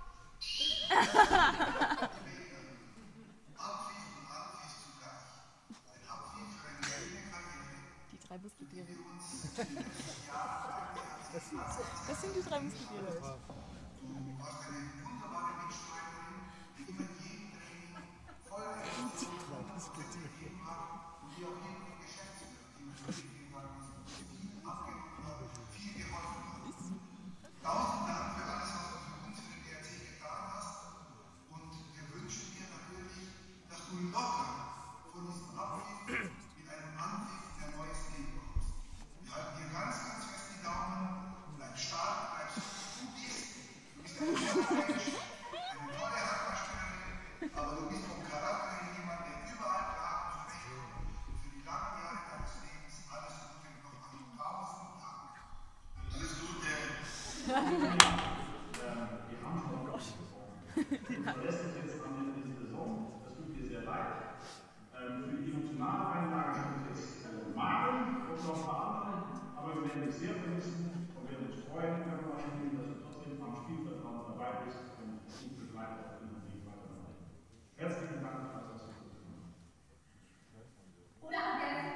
Die drei Musketiere. Das, das sind die drei Musketiere. Tausend Dank für alles, was du für uns für den D R C getan hast. Und wir wünschen dir natürlich, dass du locker von diesem Abpfiff mit einem Anpfiff der neues Leben und noch ein paar andere, aber wir werden dich sehr vermissen und werden uns freuen, wenn wir mal spielen, dass du trotzdem am Spielvertrauen dabei bist und gut begleitet auf den Weg weitermachen. Herzlichen Dank, dass das so gut gemacht. Oder vergessen.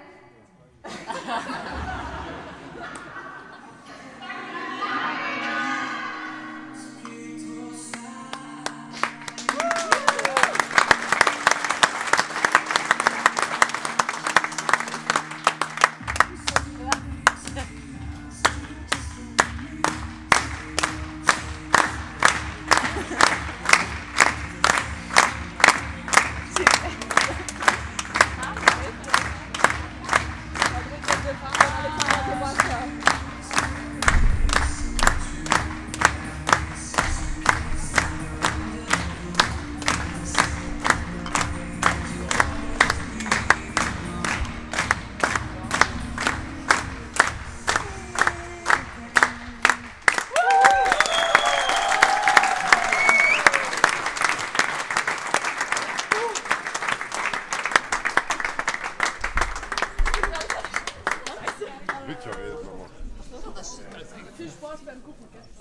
Viel Spaß beim Gucken.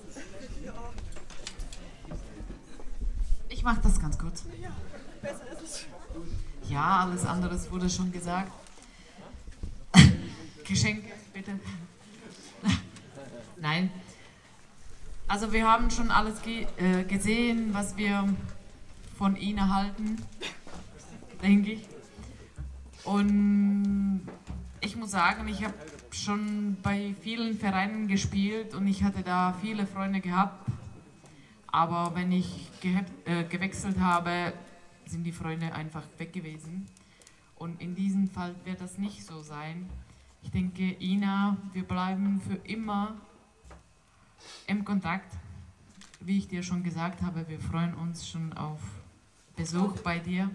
Ich mache das ganz kurz. Ja, besser ist es. Ja, alles andere wurde schon gesagt. Geschenke, bitte. Nein. Also wir haben schon alles ge äh, gesehen, was wir von Ihnen erhalten, denke ich. Und ich muss sagen, ich habe schon bei vielen Vereinen gespielt und ich hatte da viele Freunde gehabt. Aber wenn ich ge äh, gewechselt habe, sind die Freunde einfach weg gewesen. Und in diesem Fall wird das nicht so sein. Ich denke, Ina, wir bleiben für immer im Kontakt. Wie ich dir schon gesagt habe, wir freuen uns schon auf Besuch bei dir.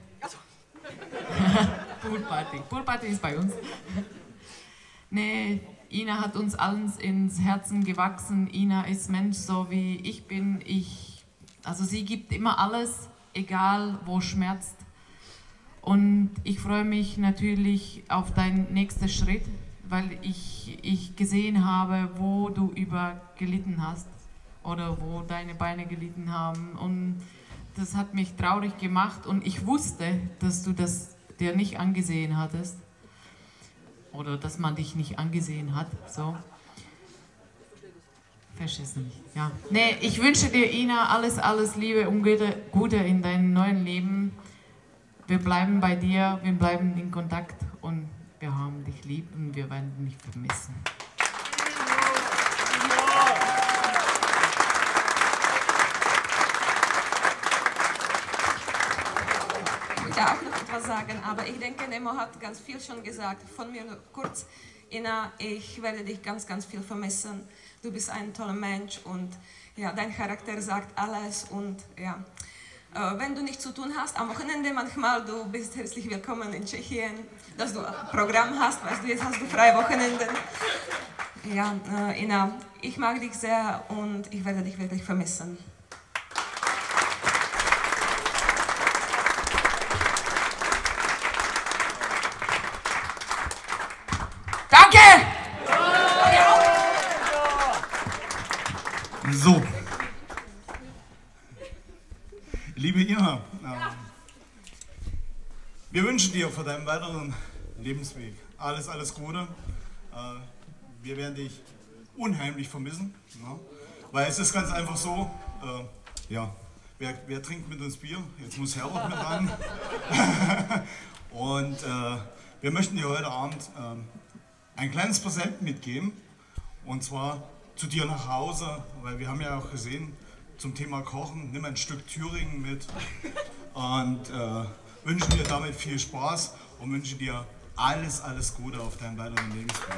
Poolparty. Poolparty ist bei uns. Nee, Ina hat uns allen ins Herzen gewachsen. Ina ist Mensch, so wie ich bin. Ich, also sie gibt immer alles, egal wo schmerzt. Und ich freue mich natürlich auf deinen nächsten Schritt, weil ich, ich gesehen habe, wo du über gelitten hast oder wo deine Beine gelitten haben. Und das hat mich traurig gemacht und ich wusste, dass du das dir nicht angesehen hattest. Oder dass man dich nicht angesehen hat, so. Verstehst du nicht, ja. Nee, ich wünsche dir, Ina, alles, alles Liebe und Gute in deinem neuen Leben. Wir bleiben bei dir, wir bleiben in Kontakt und wir haben dich lieb und wir werden dich vermissen. Ich darf auch noch etwas sagen, aber ich denke, Nemo hat ganz viel schon gesagt. Von mir nur kurz, Ina, ich werde dich ganz, ganz viel vermissen. Du bist ein toller Mensch und ja, dein Charakter sagt alles und ja, äh, wenn du nichts zu tun hast, am Wochenende manchmal, du bist herzlich willkommen in Tschechien, dass du ein Programm hast, weißt du, jetzt hast du freie Wochenenden. Ja, äh, Ina, ich mag dich sehr und ich werde dich wirklich vermissen. So, liebe Ina, äh, wir wünschen dir für deinen weiteren Lebensweg alles, alles Gute. Äh, wir werden dich unheimlich vermissen, ne? Weil es ist ganz einfach so, äh, ja, wer, wer trinkt mit uns Bier? Jetzt muss Herbert mit ran. Und äh, wir möchten dir heute Abend äh, ein kleines Präsent mitgeben, und zwar zu dir nach Hause, weil wir haben ja auch gesehen, zum Thema Kochen, nimm ein Stück Thüringen mit und äh, wünschen dir damit viel Spaß und wünschen dir alles, alles Gute auf deinem weiteren Lebensweg.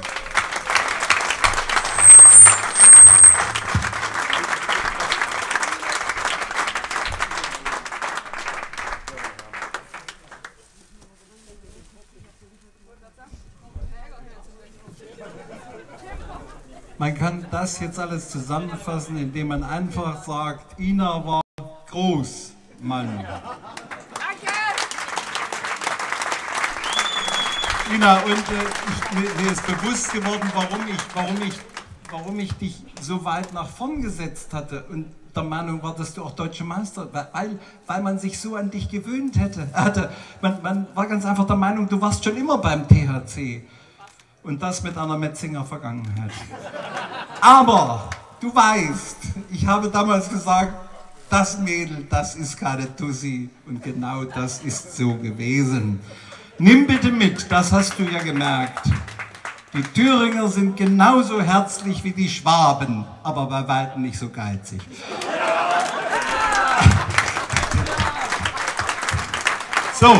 Man kann das jetzt alles zusammenfassen, indem man einfach sagt, Ina war groß, Mann. Ina, und äh, ich, mir, mir ist bewusst geworden, warum ich, warum, ich, warum ich dich so weit nach vorn gesetzt hatte und der Meinung war, dass du auch Deutscher Meister, weil, weil man sich so an dich gewöhnt hätte. hatte. Man, man war ganz einfach der Meinung, du warst schon immer beim T H C. Und das mit einer Metzinger Vergangenheit. Aber du weißt, ich habe damals gesagt, das Mädel, das ist keine Tussi. Und genau das ist so gewesen. Nimm bitte mit, das hast du ja gemerkt. Die Thüringer sind genauso herzlich wie die Schwaben, aber bei weitem nicht so geizig. So.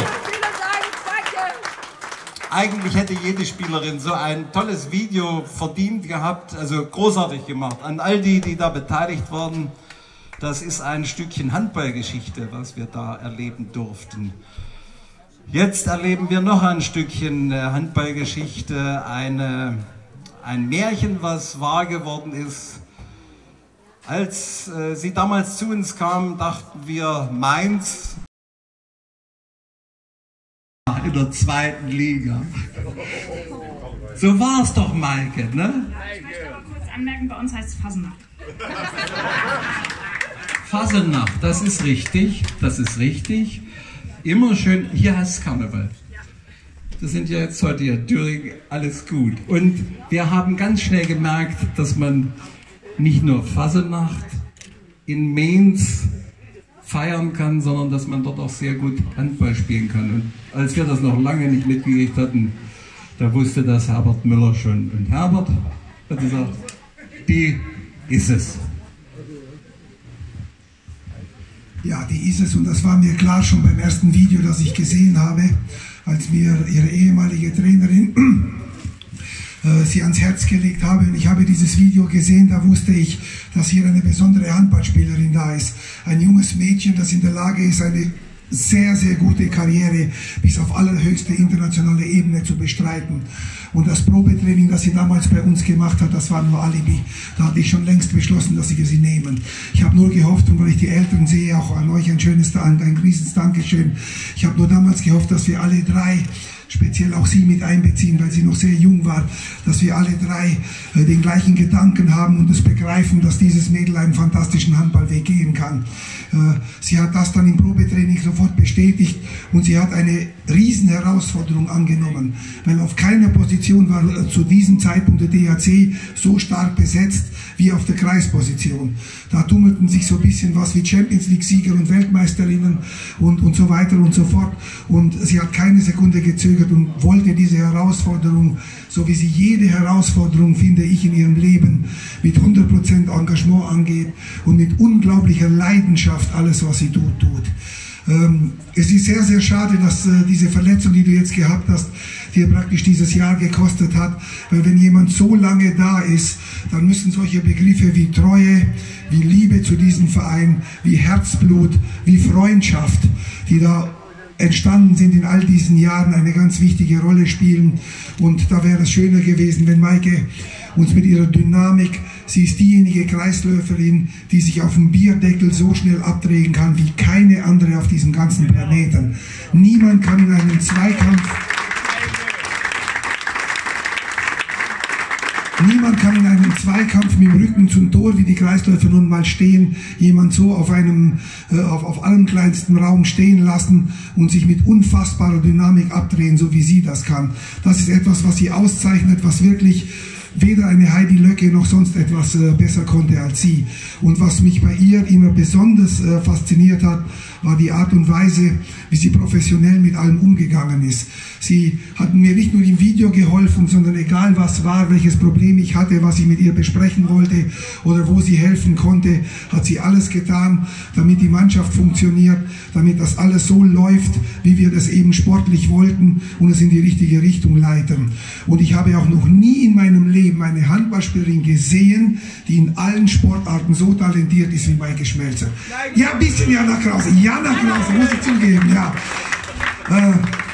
Eigentlich hätte jede Spielerin so ein tolles Video verdient gehabt, also großartig gemacht. An all die, die da beteiligt waren, das ist ein Stückchen Handballgeschichte, was wir da erleben durften. Jetzt erleben wir noch ein Stückchen Handballgeschichte, eine, ein Märchen, was wahr geworden ist. Als äh, sie damals zu uns kam, dachten wir, Mainz in der zweiten Liga. So war es doch, Maike, ne? Ich möchte aber kurz anmerken, bei uns heißt es Fasenacht. Fasenacht, das ist richtig, das ist richtig. Immer schön, hier heißt es Karneval. Das sind ja jetzt heute hier Thüringen, alles gut. Und wir haben ganz schnell gemerkt, dass man nicht nur Fasenacht in Mainz feiern kann, sondern dass man dort auch sehr gut Handball spielen kann. Und als wir das noch lange nicht mitgekriegt hatten, da wusste das Herbert Müller schon. Und Herbert hat gesagt, die ist es. Ja, die ist es, und das war mir klar schon beim ersten Video, das ich gesehen habe, als mir ihre ehemalige Trainerin äh, sie ans Herz gelegt habe. Und ich habe dieses Video gesehen, da wusste ich, dass hier eine besondere Handballspielerin da ist. Ein junges Mädchen, das in der Lage ist, eine sehr, sehr gute Karriere bis auf allerhöchste internationale Ebene zu bestreiten. Und das Probetraining, das sie damals bei uns gemacht hat, das war nur Alibi. Da hatte ich schon längst beschlossen, dass wir sie nehmen. Ich habe nur gehofft, und weil ich die Älteren sehe, auch an euch ein schönes Dank, ein rieses Dankeschön. Ich habe nur damals gehofft, dass wir alle drei, speziell auch sie mit einbeziehen, weil sie noch sehr jung war, dass wir alle drei äh, den gleichen Gedanken haben und es begreifen, dass dieses Mädel einen fantastischen Handballweg gehen kann. Äh, sie hat das dann im Probetraining sofort bestätigt und sie hat eine riesen Herausforderung angenommen, weil auf keiner Position war äh, zu diesem Zeitpunkt der D H C so stark besetzt wie auf der Kreisposition. Da tummelten sich so ein bisschen was wie Champions League-Sieger und Weltmeisterinnen und, und so weiter und so fort. Und sie hat keine Sekunde gezögert und wollte diese Herausforderung, so wie sie jede Herausforderung, finde ich, in ihrem Leben mit hundert Prozent Engagement angeht und mit unglaublicher Leidenschaft alles, was sie tut, tut. Ähm, es ist sehr, sehr schade, dass äh, diese Verletzung, die du jetzt gehabt hast, dir praktisch dieses Jahr gekostet hat, weil wenn jemand so lange da ist, dann müssen solche Begriffe wie Treue, wie Liebe zu diesem Verein, wie Herzblut, wie Freundschaft, die da entstanden sind in all diesen Jahren, eine ganz wichtige Rolle spielen. Und da wäre es schöner gewesen, wenn Maike uns mit ihrer Dynamik, sie ist diejenige Kreisläuferin, die sich auf dem Bierdeckel so schnell abdrehen kann wie keine andere auf diesem ganzen Planeten. Niemand kann in einem Zweikampf Niemand kann in einem Zweikampf mit dem Rücken zum Tor, wie die Kreisläufer nun mal stehen, jemand so auf einem, äh, auf, auf allem kleinsten Raum stehen lassen und sich mit unfassbarer Dynamik abdrehen, so wie sie das kann. Das ist etwas, was sie auszeichnet, was wirklich weder eine Heidi Löcke noch sonst etwas äh, besser konnte als sie. Und was mich bei ihr immer besonders äh, fasziniert hat, war die Art und Weise, wie sie professionell mit allem umgegangen ist. Sie hat mir nicht nur im Video geholfen, sondern egal was war, welches Problem ich hatte, was ich mit ihr besprechen wollte oder wo sie helfen konnte, hat sie alles getan, damit die Mannschaft funktioniert, damit das alles so läuft, wie wir das eben sportlich wollten und es in die richtige Richtung leiten. Und ich habe auch noch nie in meinem Leben eine Handballspielerin gesehen, die in allen Sportarten so talentiert ist wie Maike Schmelzer. Ja, ein bisschen Jana Krause. Jana Krause, muss ich zugeben, ja. Äh,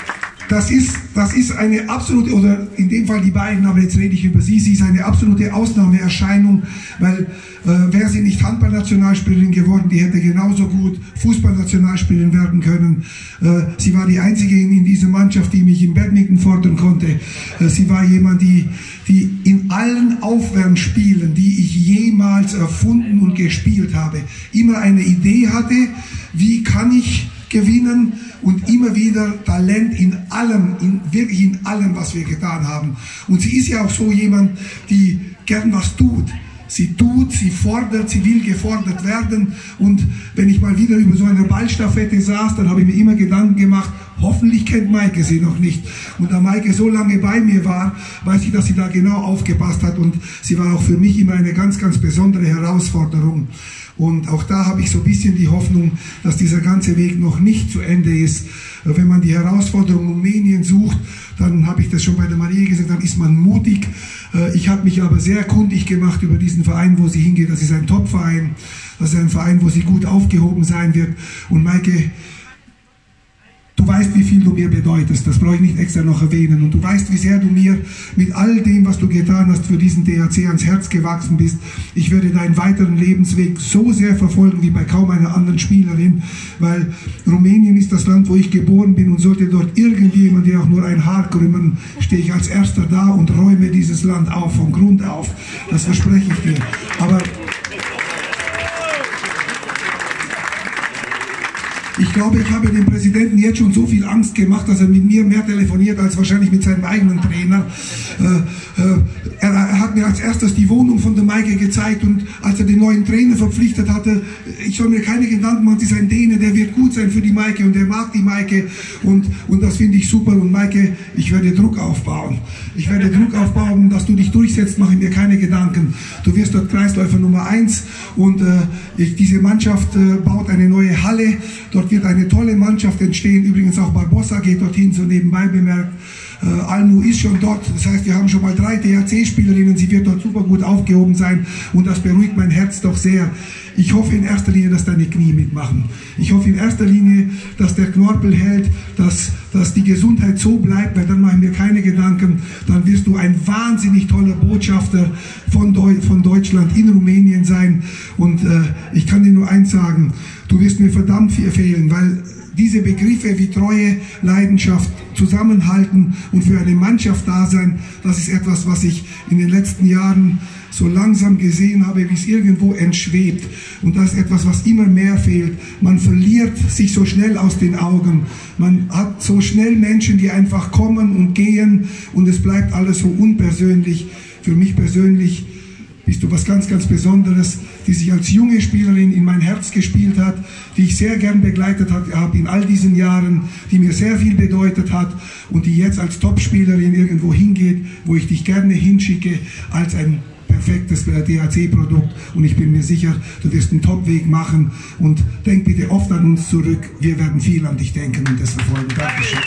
das ist, das ist eine absolute, oder in dem Fall die beiden, aber jetzt rede ich über sie, sie ist eine absolute Ausnahmeerscheinung, weil äh, wäre sie nicht Handballnationalspielerin geworden, die hätte genauso gut Fußballnationalspielerin werden können. Äh, sie war die einzige in, in dieser Mannschaft, die mich im Badminton fordern konnte. Äh, sie war jemand, die, die in allen Aufwärmspielen, die ich jemals erfunden und gespielt habe, immer eine Idee hatte, wie kann ich gewinnen, und immer wieder Talent in allem, in, wirklich in allem, was wir getan haben. Und sie ist ja auch so jemand, die gern was tut. Sie tut, sie fordert, sie will gefordert werden. Und wenn ich mal wieder über so eine Ballstaffette saß, dann habe ich mir immer Gedanken gemacht, hoffentlich kennt Maike sie noch nicht. Und da Maike so lange bei mir war, weiß ich, dass sie da genau aufgepasst hat. Und sie war auch für mich immer eine ganz, ganz besondere Herausforderung. Und auch da habe ich so ein bisschen die Hoffnung, dass dieser ganze Weg noch nicht zu Ende ist. Wenn man die Herausforderung Rumänien sucht, dann habe ich das schon bei der Marie gesagt, dann ist man mutig. Ich habe mich aber sehr kundig gemacht über diesen Verein, wo sie hingeht. Das ist ein Top-Verein, das ist ein Verein, wo sie gut aufgehoben sein wird. Und Maike, du weißt, wie viel du mir bedeutest, das brauche ich nicht extra noch erwähnen. Und du weißt, wie sehr du mir mit all dem, was du getan hast, für diesen D H C ans Herz gewachsen bist. Ich werde deinen weiteren Lebensweg so sehr verfolgen wie bei kaum einer anderen Spielerin, weil Rumänien ist das Land, wo ich geboren bin, und sollte dort irgendjemand, der auch nur ein Haar krümmen, stehe ich als Erster da und räume dieses Land auf, vom Grund auf. Das verspreche ich dir. Aber ich glaube, ich habe dem Präsidenten jetzt schon so viel Angst gemacht, dass er mit mir mehr telefoniert als wahrscheinlich mit seinem eigenen Trainer. Äh, äh, er, er hat mir als erstes die Wohnung von der Maike gezeigt, und als er den neuen Trainer verpflichtet hatte, ich soll mir keine Gedanken machen, das ist ein Däne, der wird gut sein für die Maike und der mag die Maike, und, und das finde ich super. Und Maike, ich werde Druck aufbauen. Ich werde Druck aufbauen, dass du dich durchsetzt, mache ich mir keine Gedanken. Du wirst dort Kreisläufer Nummer eins, und äh, ich, diese Mannschaft äh, baut eine neue Halle. Dort wird eine tolle Mannschaft entstehen. Übrigens auch Barbossa geht dorthin, so nebenbei bemerkt. Äh, Almu ist schon dort. Das heißt, wir haben schon mal drei D H C-Spielerinnen. Sie wird dort super gut aufgehoben sein, und das beruhigt mein Herz doch sehr. Ich hoffe in erster Linie, dass deine Knie mitmachen. Ich hoffe in erster Linie, dass der Knorpel hält, dass, dass die Gesundheit so bleibt, weil dann mache ich mir keine Gedanken. Dann wirst du ein wahnsinnig toller Botschafter von, Deu von Deutschland in Rumänien sein. Und äh, ich kann dir nur eins sagen, du wirst mir verdammt viel fehlen, weil diese Begriffe wie Treue, Leidenschaft, Zusammenhalten und für eine Mannschaft da sein, das ist etwas, was ich in den letzten Jahren so langsam gesehen habe, wie es irgendwo entschwebt. Und das ist etwas, was immer mehr fehlt. Man verliert sich so schnell aus den Augen. Man hat so schnell Menschen, die einfach kommen und gehen, und es bleibt alles so unpersönlich. Für mich persönlich bist du was ganz, ganz Besonderes, die sich als junge Spielerin in mein Herz gespielt hat, die ich sehr gern begleitet habe in all diesen Jahren, die mir sehr viel bedeutet hat, und die jetzt als Topspielerin irgendwo hingeht, wo ich dich gerne hinschicke, als ein perfektes D H C-Produkt. Und ich bin mir sicher, du wirst einen Top-Weg machen, und denk bitte oft an uns zurück. Wir werden viel an dich denken und das verfolgen. Dankeschön.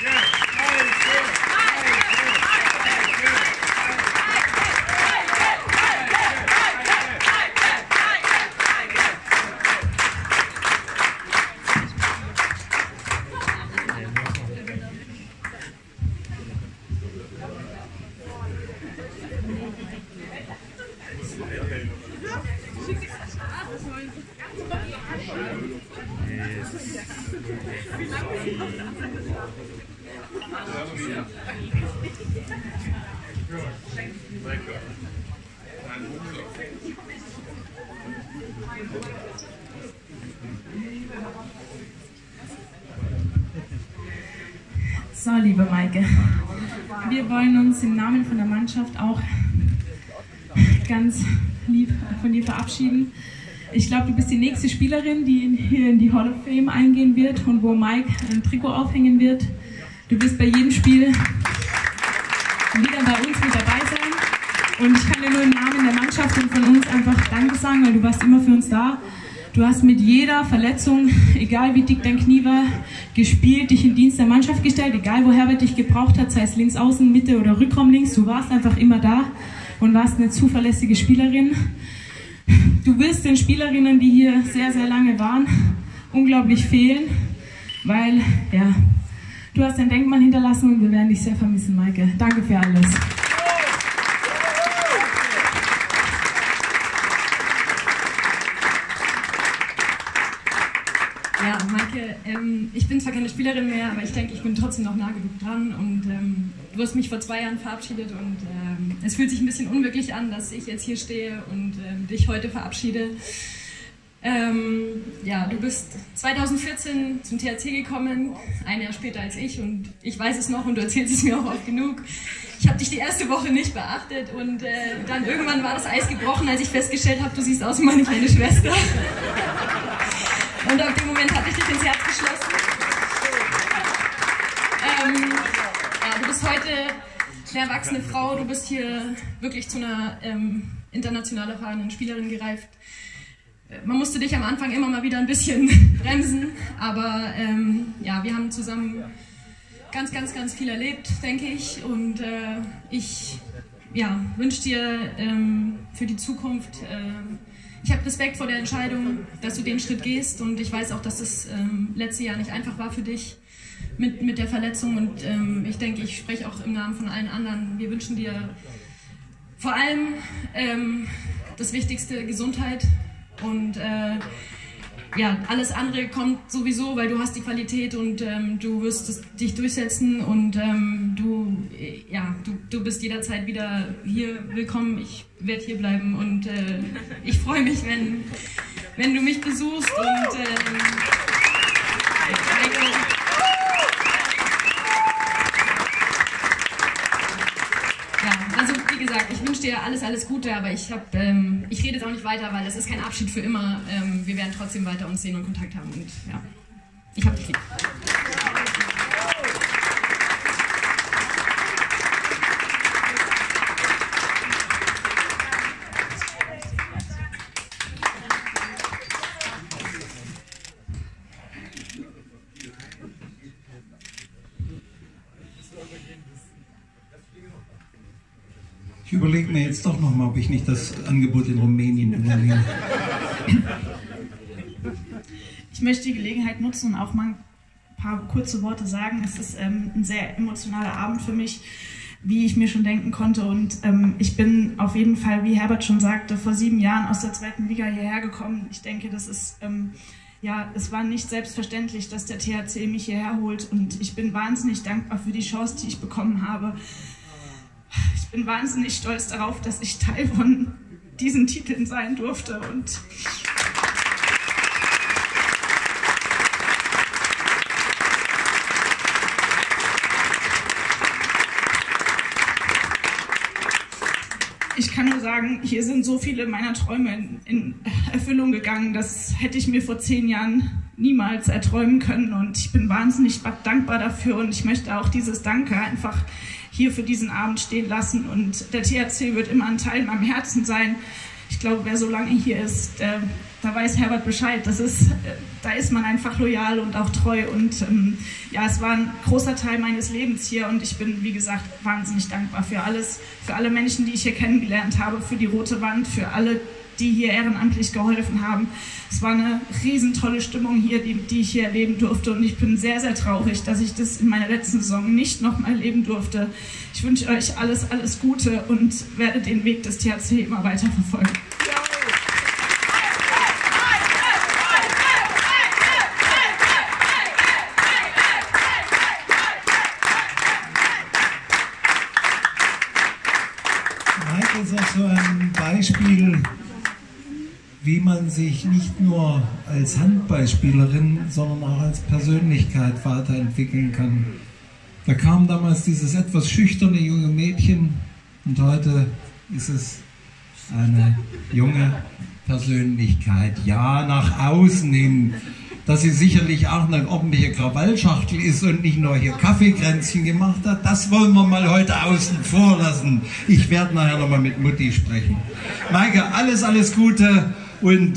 So, liebe Maike, wir wollen uns im Namen von der Mannschaft auch ganz lieb von dir verabschieden. Ich glaube, du bist die nächste Spielerin, die hier in die Hall of Fame eingehen wird und wo Mike ein Trikot aufhängen wird. Du wirst bei jedem Spiel wieder bei uns mit dabei sein. Und ich kann dir nur im Namen der Mannschaft und von uns einfach Danke sagen, weil du warst immer für uns da. Du hast mit jeder Verletzung, egal wie dick dein Knie war, gespielt, dich in Dienst der Mannschaft gestellt, egal wo Herbert dich gebraucht hat, sei es links außen, Mitte oder Rückraum links, du warst einfach immer da und warst eine zuverlässige Spielerin. Du wirst den Spielerinnen, die hier sehr, sehr lange waren, unglaublich fehlen, weil, ja, Du hast ein Denkmal hinterlassen und wir werden dich sehr vermissen, Maike. Danke für alles. Ja, Maike, ähm, ich bin zwar keine Spielerin mehr, aber ich denke, ich bin trotzdem noch nah genug dran und ähm, du hast mich vor zwei Jahren verabschiedet und ähm, es fühlt sich ein bisschen unwirklich an, dass ich jetzt hier stehe und ähm, dich heute verabschiede. Ähm, ja, du bist zweitausendvierzehn zum T H C gekommen, ein Jahr später als ich und ich weiß es noch und du erzählst es mir auch oft genug. Ich habe dich die erste Woche nicht beachtet und äh, dann irgendwann war das Eis gebrochen, als ich festgestellt habe, du siehst aus wie meine kleine Schwester. Und ab dem Moment hatte ich dich ins Herz geschlossen. Ähm, ja, du bist heute eine erwachsene Frau, du bist hier wirklich zu einer ähm, international erfahrenen Spielerin gereift. Man musste dich am Anfang immer mal wieder ein bisschen bremsen, aber ähm, ja, wir haben zusammen ganz, ganz, ganz viel erlebt, denke ich. Und äh, ich ja, wünsche dir ähm, für die Zukunft, äh, ich habe Respekt vor der Entscheidung, dass du den Schritt gehst und ich weiß auch, dass das ähm, letzte Jahr nicht einfach war für dich mit, mit der Verletzung und ähm, ich denke, ich spreche auch im Namen von allen anderen. Wir wünschen dir vor allem ähm, das Wichtigste, Gesundheit und äh, ja, alles andere kommt sowieso, weil du hast die Qualität und ähm, du wirst es, dich durchsetzen und ähm, du, ja, du, du bist jederzeit wieder hier willkommen. Ich werde hier bleiben und äh, ich freue mich, wenn, wenn du mich besuchst und ähm, ja, also wie gesagt, ich wünsche dir alles, alles Gute, aber ich habe, ähm, ich rede jetzt auch nicht weiter, weil es ist kein Abschied für immer. Ähm, wir werden trotzdem weiter uns sehen und Kontakt haben und ja, ich hab dich lieb. Ich überlege mir jetzt doch nochmal, ob ich nicht das Angebot in Rumänien übernehme. Ich möchte die Gelegenheit nutzen und auch mal ein paar kurze Worte sagen. Es ist ähm, ein sehr emotionaler Abend für mich, wie ich mir schon denken konnte. Und ähm, ich bin auf jeden Fall, wie Herbert schon sagte, vor sieben Jahren aus der zweiten Liga hierher gekommen. Ich denke, das ist... Ähm, Ja, es war nicht selbstverständlich, dass der T H C mich hierher holt und ich bin wahnsinnig dankbar für die Chance, die ich bekommen habe. Ich bin wahnsinnig stolz darauf, dass ich Teil von diesen Titeln sein durfte und ich kann nur sagen, hier sind so viele meiner Träume in, in Erfüllung gegangen, das hätte ich mir vor zehn Jahren niemals erträumen können und ich bin wahnsinnig dankbar dafür und ich möchte auch dieses Danke einfach hier für diesen Abend stehen lassen und der T H C wird immer ein Teil in meinem Herzen sein. Ich glaube, wer so lange hier ist, äh, da weiß Herbert Bescheid. Das ist, äh, da ist man einfach loyal und auch treu und ähm, ja, es war ein großer Teil meines Lebens hier und ich bin, wie gesagt, wahnsinnig dankbar für alles, für alle Menschen, die ich hier kennengelernt habe, für die Rote Wand, für alle, die hier ehrenamtlich geholfen haben. Es war eine riesen tolle Stimmung hier, die, die ich hier erleben durfte und ich bin sehr, sehr traurig, dass ich das in meiner letzten Saison nicht nochmal erleben durfte. Ich wünsche euch alles, alles Gute und werde den Weg des T H C immer weiter verfolgen. Maike ist auch so ein Beispiel, wie man sich nicht nur als Handballspielerin, sondern auch als Persönlichkeit weiterentwickeln kann. Da kam damals dieses etwas schüchterne junge Mädchen und heute ist es eine junge Persönlichkeit. Ja, nach außen hin, dass sie sicherlich auch eine ordentliche Krawallschachtel ist und nicht nur hier Kaffeekränzchen gemacht hat, das wollen wir mal heute außen vor lassen. Ich werde nachher nochmal mit Mutti sprechen. Maike, alles, alles Gute. Und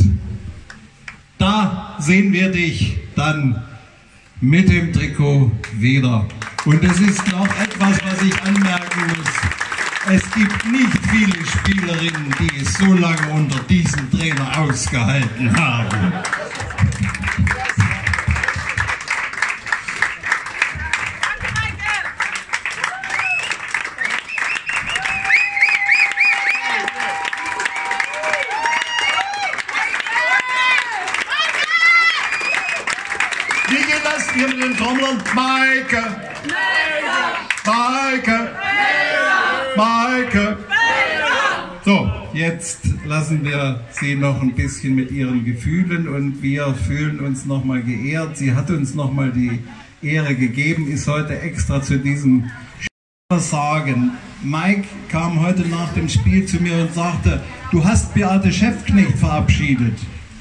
da sehen wir dich dann mit dem Trikot wieder. Und es ist noch etwas, was ich anmerken muss. Es gibt nicht viele Spielerinnen, die es so lange unter diesem Trainer ausgehalten haben. hier mit den Trommlern. Maike! Maike! Maike! So, jetzt lassen wir Sie noch ein bisschen mit Ihren Gefühlen und wir fühlen uns nochmal geehrt. Sie hat uns nochmal die Ehre gegeben, ist heute extra zu diesem Spiel sagen. Mike kam heute nach dem Spiel zu mir und sagte, du hast Beate Schäfknecht verabschiedet.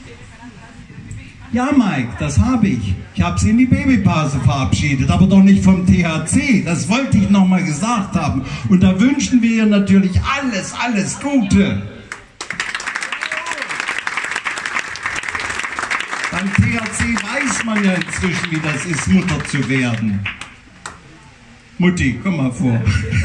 Ja, Mike, das habe ich. Ich habe sie in die Babypause verabschiedet, aber doch nicht vom T H C. Das wollte ich nochmal gesagt haben. Und da wünschen wir ihr natürlich alles, alles Gute. Beim T H C weiß man ja inzwischen, wie das ist, Mutter zu werden. Mutti, komm mal vor.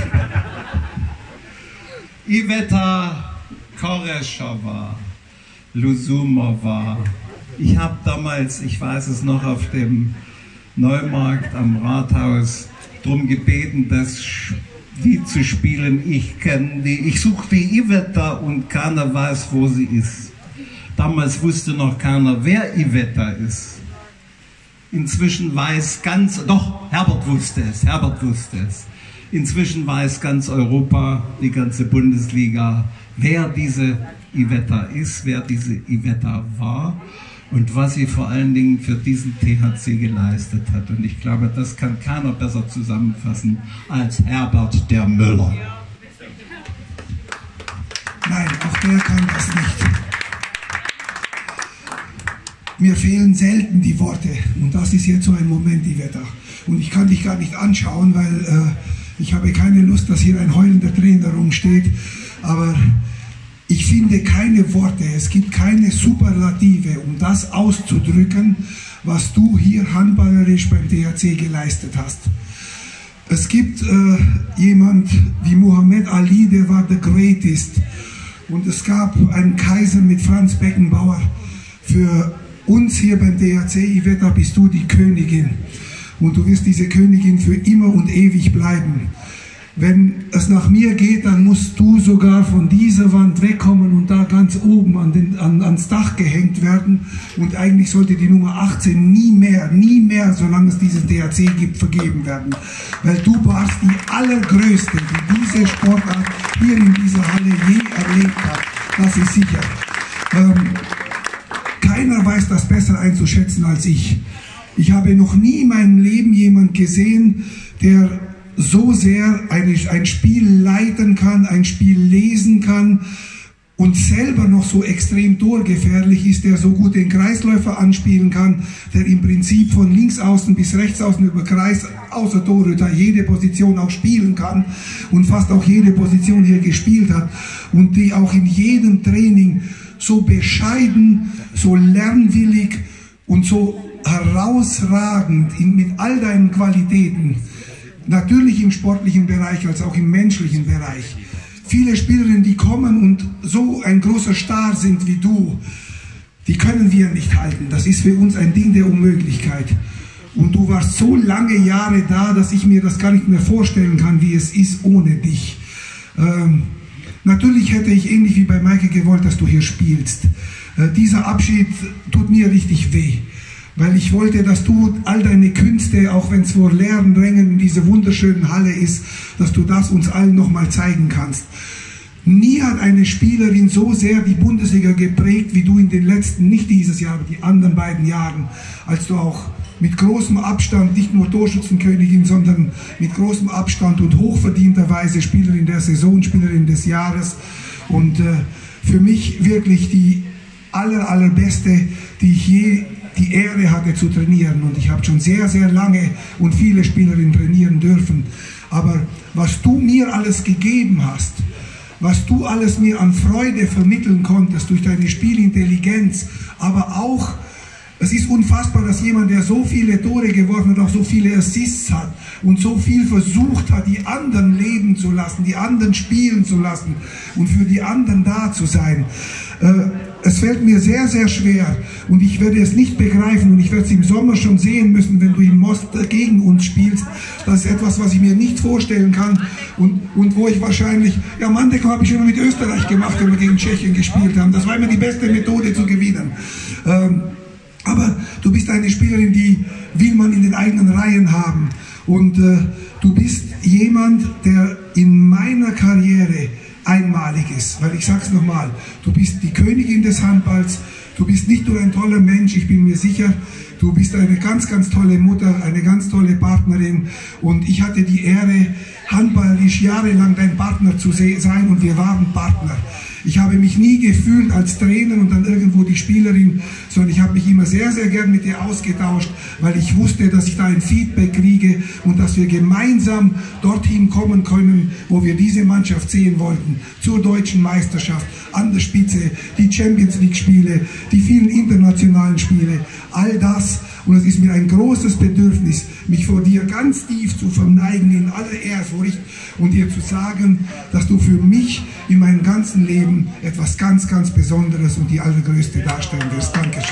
Iveta Koreshova, Lusumova. Ich habe damals, ich weiß es noch, auf dem Neumarkt am Rathaus darum gebeten, das Lied zu spielen. Ich kenne die, ich suche die Iveta und keiner weiß, wo sie ist. Damals wusste noch keiner, wer Iveta ist. Inzwischen weiß ganz, doch, Herbert wusste es, Herbert wusste es. Inzwischen weiß ganz Europa, die ganze Bundesliga, wer diese Iveta ist, wer diese Iveta war. Und was sie vor allen Dingen für diesen T H C geleistet hat. Und ich glaube, das kann keiner besser zusammenfassen als Herbert der Müller. Nein, auch der kann das nicht. Mir fehlen selten die Worte. Und das ist jetzt so ein Moment, Iveta. Und ich kann dich gar nicht anschauen, weil äh, ich habe keine Lust, dass hier ein heulender Trainer rumsteht. Aber ich finde keine Worte, es gibt keine Superlative, um das auszudrücken, was du hier handballerisch beim T H C geleistet hast. Es gibt äh, jemand wie Muhammad Ali, der war the greatest. Und es gab einen Kaiser mit Franz Beckenbauer. Für uns hier beim T H C, Iveta, bist du die Königin. Und du wirst diese Königin für immer und ewig bleiben. Wenn es nach mir geht, dann musst du sogar von dieser Wand wegkommen und da ganz oben an den, an, ans Dach gehängt werden. Und eigentlich sollte die Nummer achtzehn nie mehr, nie mehr, solange es diesen T H C gibt, vergeben werden. Weil du warst die allergrößte, die diese Sportart hier in dieser Halle je erlebt hat. Das ist sicher. Ähm, keiner weiß das besser einzuschätzen als ich. Ich habe noch nie in meinem Leben jemanden gesehen, der so sehr eine, ein Spiel leiten kann, ein Spiel lesen kann und selber noch so extrem torgefährlich ist, der so gut den Kreisläufer anspielen kann, der im Prinzip von links außen bis rechts außen über Kreis, außer Torhüter, jede Position auch spielen kann und fast auch jede Position hier gespielt hat und die auch in jedem Training so bescheiden, so lernwillig und so herausragend in, mit all deinen Qualitäten, natürlich im sportlichen Bereich als auch im menschlichen Bereich. Viele Spielerinnen, die kommen und so ein großer Star sind wie du, die können wir nicht halten. Das ist für uns ein Ding der Unmöglichkeit. Und du warst so lange Jahre da, dass ich mir das gar nicht mehr vorstellen kann, wie es ist ohne dich. Ähm, natürlich hätte ich ähnlich wie bei Maike gewollt, dass du hier spielst. Äh, dieser Abschied tut mir richtig weh. Weil ich wollte, dass du all deine Künste, auch wenn es vor leeren Rängen in dieser wunderschönen Halle ist, dass du das uns allen nochmal zeigen kannst. Nie hat eine Spielerin so sehr die Bundesliga geprägt, wie du in den letzten, nicht dieses Jahr, aber die anderen beiden Jahren, als du auch mit großem Abstand, nicht nur Torschützenkönigin, sondern mit großem Abstand und hochverdienterweise Spielerin der Saison, Spielerin des Jahres und äh, für mich wirklich die aller, allerbeste, die ich je die Ehre hatte zu trainieren und ich habe schon sehr, sehr lange und viele Spielerinnen trainieren dürfen. Aber was du mir alles gegeben hast, was du alles mir an Freude vermitteln konntest durch deine Spielintelligenz, aber auch, es ist unfassbar, dass jemand, der so viele Tore geworfen hat, auch so viele Assists hat und so viel versucht hat, die anderen leben zu lassen, die anderen spielen zu lassen und für die anderen da zu sein. Äh, Es fällt mir sehr, sehr schwer und ich werde es nicht begreifen und ich werde es im Sommer schon sehen müssen, wenn du in Most gegen uns spielst. Das ist etwas, was ich mir nicht vorstellen kann und, und wo ich wahrscheinlich, ja, Mandeko habe ich immer mit Österreich gemacht, wenn wir gegen Tschechien gespielt haben. Das war immer die beste Methode zu gewinnen. Ähm, Aber du bist eine Spielerin, die will man in den eigenen Reihen haben. Und äh, du bist jemand, der in meiner Karriere einmalig ist. Weil ich sag's nochmal, du bist die Königin des Handballs, du bist nicht nur ein toller Mensch, ich bin mir sicher, du bist eine ganz, ganz tolle Mutter, eine ganz tolle Partnerin. Und ich hatte die Ehre, handballerisch jahrelang dein Partner zu sein und wir waren Partner. Ich habe mich nie gefühlt als Trainer und dann irgendwo die Spielerin, sondern ich habe mich immer sehr, sehr gern mit dir ausgetauscht, weil ich wusste, dass ich da ein Feedback kriege und dass wir gemeinsam dorthin kommen können, wo wir diese Mannschaft sehen wollten, zur deutschen Meisterschaft, an der Spitze, die Champions League Spiele, die vielen internationalen Spiele, all das. Und es ist mir ein großes Bedürfnis, mich vor dir ganz tief zu verneigen in aller Ehrfurcht und dir zu sagen, dass du für mich in meinem ganzen Leben etwas ganz, ganz Besonderes und die allergrößte darstellen wirst. Dankeschön.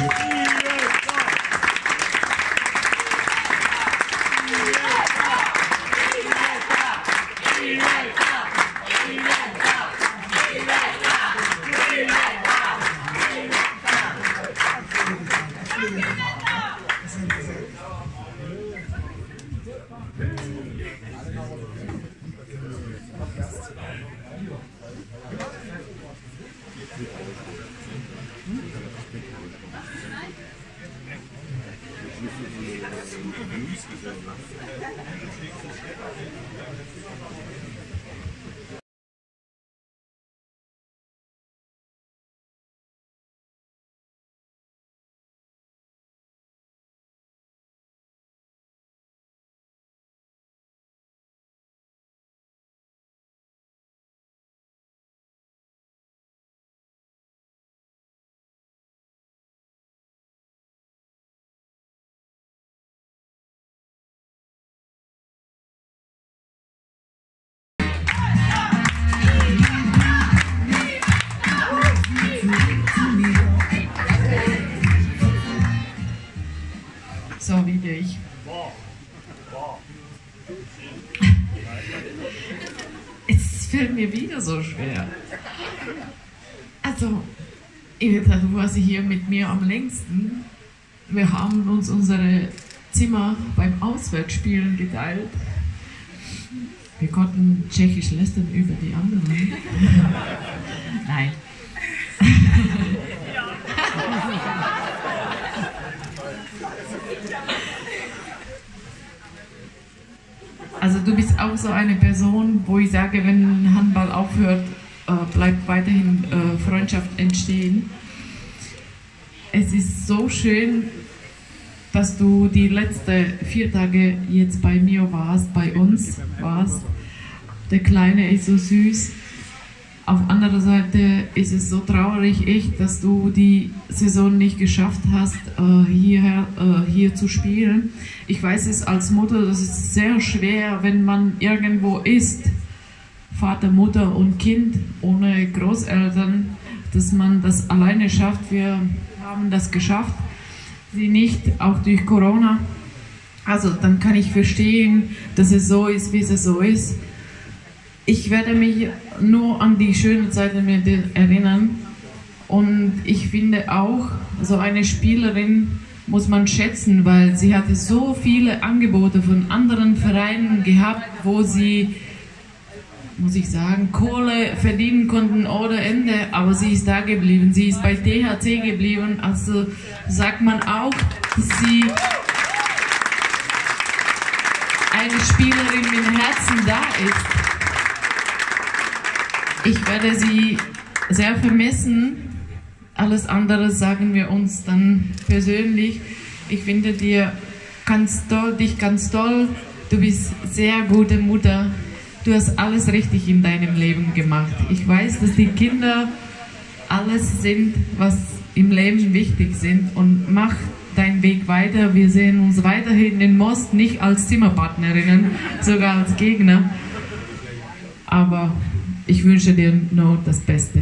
So wie ich. Es fällt mir wieder so schwer. Also, du warst hier mit mir am längsten. Wir haben uns unsere Zimmer beim Auswärtsspielen geteilt. Wir konnten Tschechisch lästern über die anderen. Nein. Also du bist auch so eine Person, wo ich sage, wenn Handball aufhört, äh, bleibt weiterhin äh, Freundschaft entstehen. Es ist so schön, dass du die letzten vier Tage jetzt bei mir warst, bei uns warst. Der Kleine ist so süß. Auf anderer Seite ist es so traurig, echt, dass du die Saison nicht geschafft hast, äh, hierher, äh, hier zu spielen. Ich weiß es als Mutter, das ist sehr schwer, wenn man irgendwo ist, Vater, Mutter und Kind, ohne Großeltern, dass man das alleine schafft. Wir haben das geschafft, sie nicht, auch durch Corona. Also dann kann ich verstehen, dass es so ist, wie es so ist. Ich werde mich nur an die schönen Zeiten erinnern und ich finde auch, so eine Spielerin muss man schätzen, weil sie hatte so viele Angebote von anderen Vereinen gehabt, wo sie, muss ich sagen, Kohle verdienen konnten ohne Ende, aber sie ist da geblieben, sie ist bei T H C geblieben, also sagt man auch, dass sie eine Spielerin mit Herzen da ist. Ich werde sie sehr vermissen. Alles andere sagen wir uns dann persönlich. Ich finde dir ganz toll, dich ganz toll. Du bist sehr gute Mutter. Du hast alles richtig in deinem Leben gemacht. Ich weiß, dass die Kinder alles sind, was im Leben wichtig sind. Und mach deinen Weg weiter. Wir sehen uns weiterhin in Most, nicht als Zimmerpartnerinnen, sogar als Gegner. Aber ich wünsche dir nur das Beste.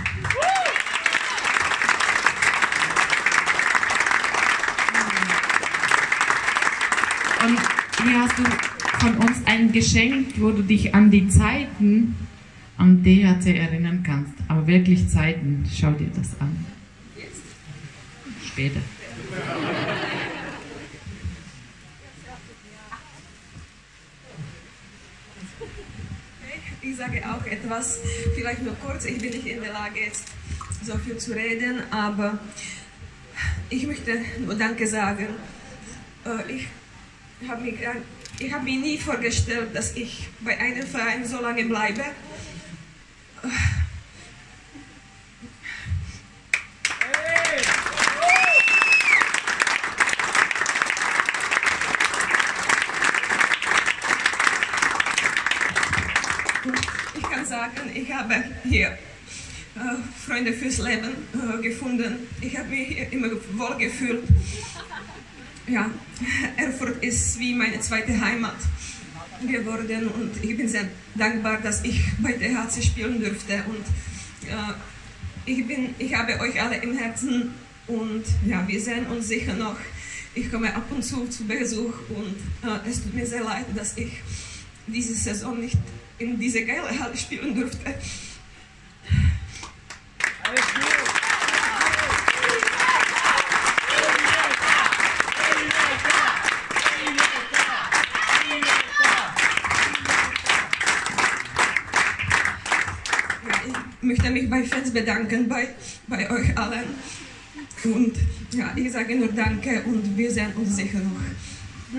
Und hier hast du von uns ein Geschenk, wo du dich an die Zeiten am D H C erinnern kannst. Aber wirklich Zeiten, schau dir das an. Später. Ich sage auch etwas, vielleicht nur kurz, ich bin nicht in der Lage jetzt so viel zu reden, aber ich möchte nur Danke sagen. Ich habe mir, ich habe mir nie vorgestellt, dass ich bei einem Verein so lange bleibe. Ich kann sagen, ich habe hier äh, Freunde fürs Leben äh, gefunden. Ich habe mich hier immer wohl gefühlt. Ja, Erfurt ist wie meine zweite Heimat geworden und ich bin sehr dankbar, dass ich bei T H C spielen durfte. Und äh, ich, bin, ich habe euch alle im Herzen und ja, wir sehen uns sicher noch. Ich komme ab und zu zu Besuch und äh, es tut mir sehr leid, dass ich diese Saison nicht in diese geile Halle spielen durfte. Alles gut. Ich möchte mich bei Fans bedanken, bei, bei euch allen. Und ja, ich sage nur Danke und wir sehen uns sicher noch.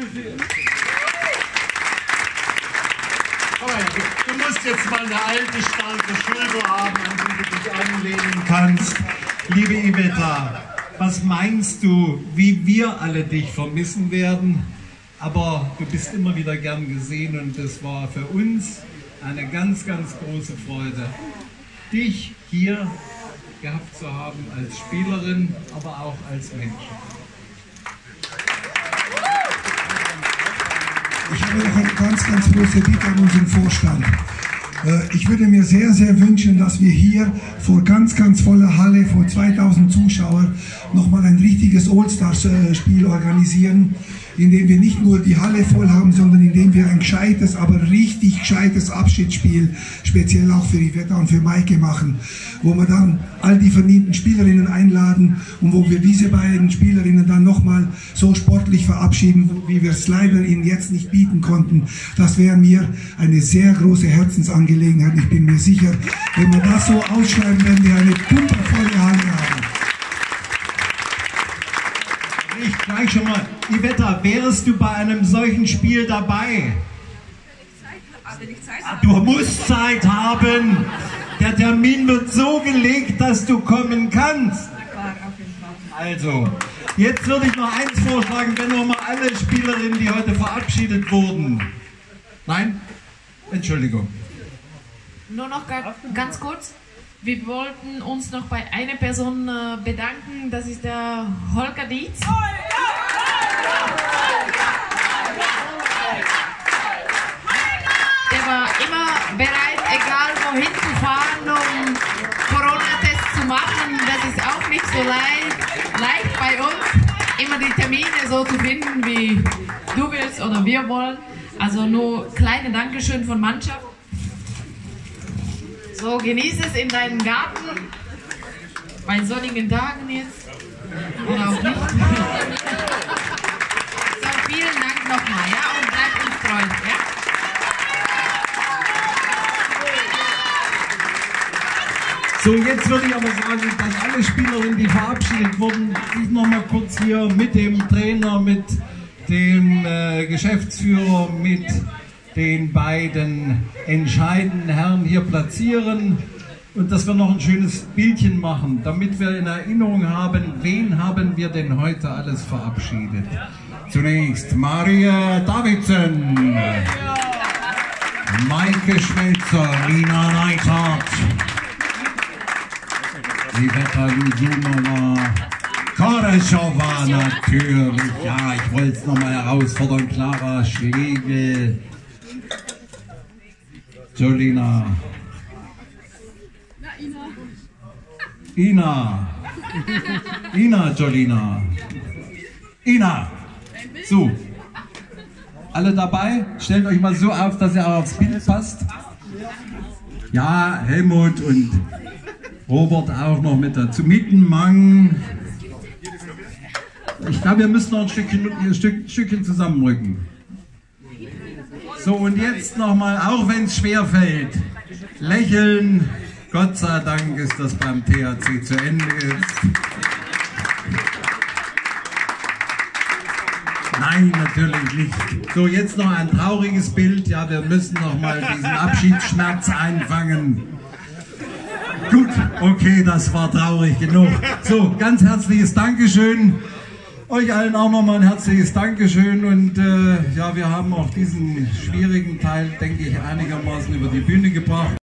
Du musst jetzt mal eine alte, starke Schulter haben, an die du dich anlehnen kannst. Liebe Iveta, was meinst du, wie wir alle dich vermissen werden? Aber du bist immer wieder gern gesehen und es war für uns eine ganz, ganz große Freude, dich hier gehabt zu haben als Spielerin, aber auch als Mensch. Ich habe noch eine ganz, ganz große Bitte an unseren Vorstand. Ich würde mir sehr, sehr wünschen, dass wir hier vor ganz, ganz voller Halle, vor zweitausend Zuschauern, nochmal ein richtiges All-Stars-Spiel organisieren, in dem wir nicht nur die Halle voll haben, sondern in dem wir ein gescheites, aber richtig gescheites Abschiedsspiel, speziell auch für Iveta und für Maike machen, wo wir dann all die verdienten Spielerinnen einladen und wo wir diese beiden Spielerinnen dann nochmal so sportlich verabschieden, wie wir es leider ihnen jetzt nicht bieten konnten. Das wäre mir eine sehr große Herzensangelegenheit. Ich bin mir sicher, wenn wir das so ausschreiben, werden wir eine pumpervolle Halle haben. Ich gleich schon mal, Iveta, wärst du bei einem solchen Spiel dabei? Du musst Zeit haben. Der Termin wird so gelegt, dass du kommen kannst. Also, jetzt würde ich noch eins vorschlagen, wenn noch mal alle Spielerinnen, die heute verabschiedet wurden. Nein? Entschuldigung. Nur noch ganz kurz. Wir wollten uns noch bei einer Person bedanken, das ist der Holger Dietz. Der war immer bereit, egal wohin zu fahren, um Corona-Tests zu machen. Das ist auch nicht so leicht, leicht bei uns, immer die Termine so zu finden, wie du willst oder wir wollen. Also nur kleine Dankeschön von Mannschaft. So, genieß es in deinem Garten, bei sonnigen Tagen jetzt, oder auch nicht. So, vielen Dank nochmal, ja, und bleibt uns treu, ja? So, jetzt würde ich aber sagen, dass alle Spielerinnen, die verabschiedet wurden, ich nochmal kurz hier mit dem Trainer, mit dem äh, Geschäftsführer, mit den beiden entscheidenden Herren hier platzieren und dass wir noch ein schönes Bildchen machen, damit wir in Erinnerung haben, wen haben wir denn heute alles verabschiedet. Zunächst Maria Davidsen, Maike Schmelzer, Nina Neithardt, Iveta Jusumova, Karaschowa natürlich, ja, ich wollte es nochmal herausfordern, Clara Schlegel, Jolina, Ina, Ina, Jolina, Ina, so, alle dabei? Stellt euch mal so auf, dass ihr aufs Bild passt. Ja, Helmut und Robert auch noch mit dazu. Mittenmang, Ich glaube, wir müssen noch ein Stückchen, ein Stück, Stückchen zusammenrücken. So, und jetzt nochmal, auch wenn es schwer fällt, lächeln. Gott sei Dank ist das beim T H C zu Ende jetzt. Nein, natürlich nicht. So, jetzt noch ein trauriges Bild. Ja, wir müssen noch mal diesen Abschiedsschmerz einfangen. Gut, okay, das war traurig genug. So, ganz herzliches Dankeschön. Euch allen auch nochmal ein herzliches Dankeschön. Und äh, ja, wir haben auch diesen schwierigen Teil, denke ich, einigermaßen über die Bühne gebracht.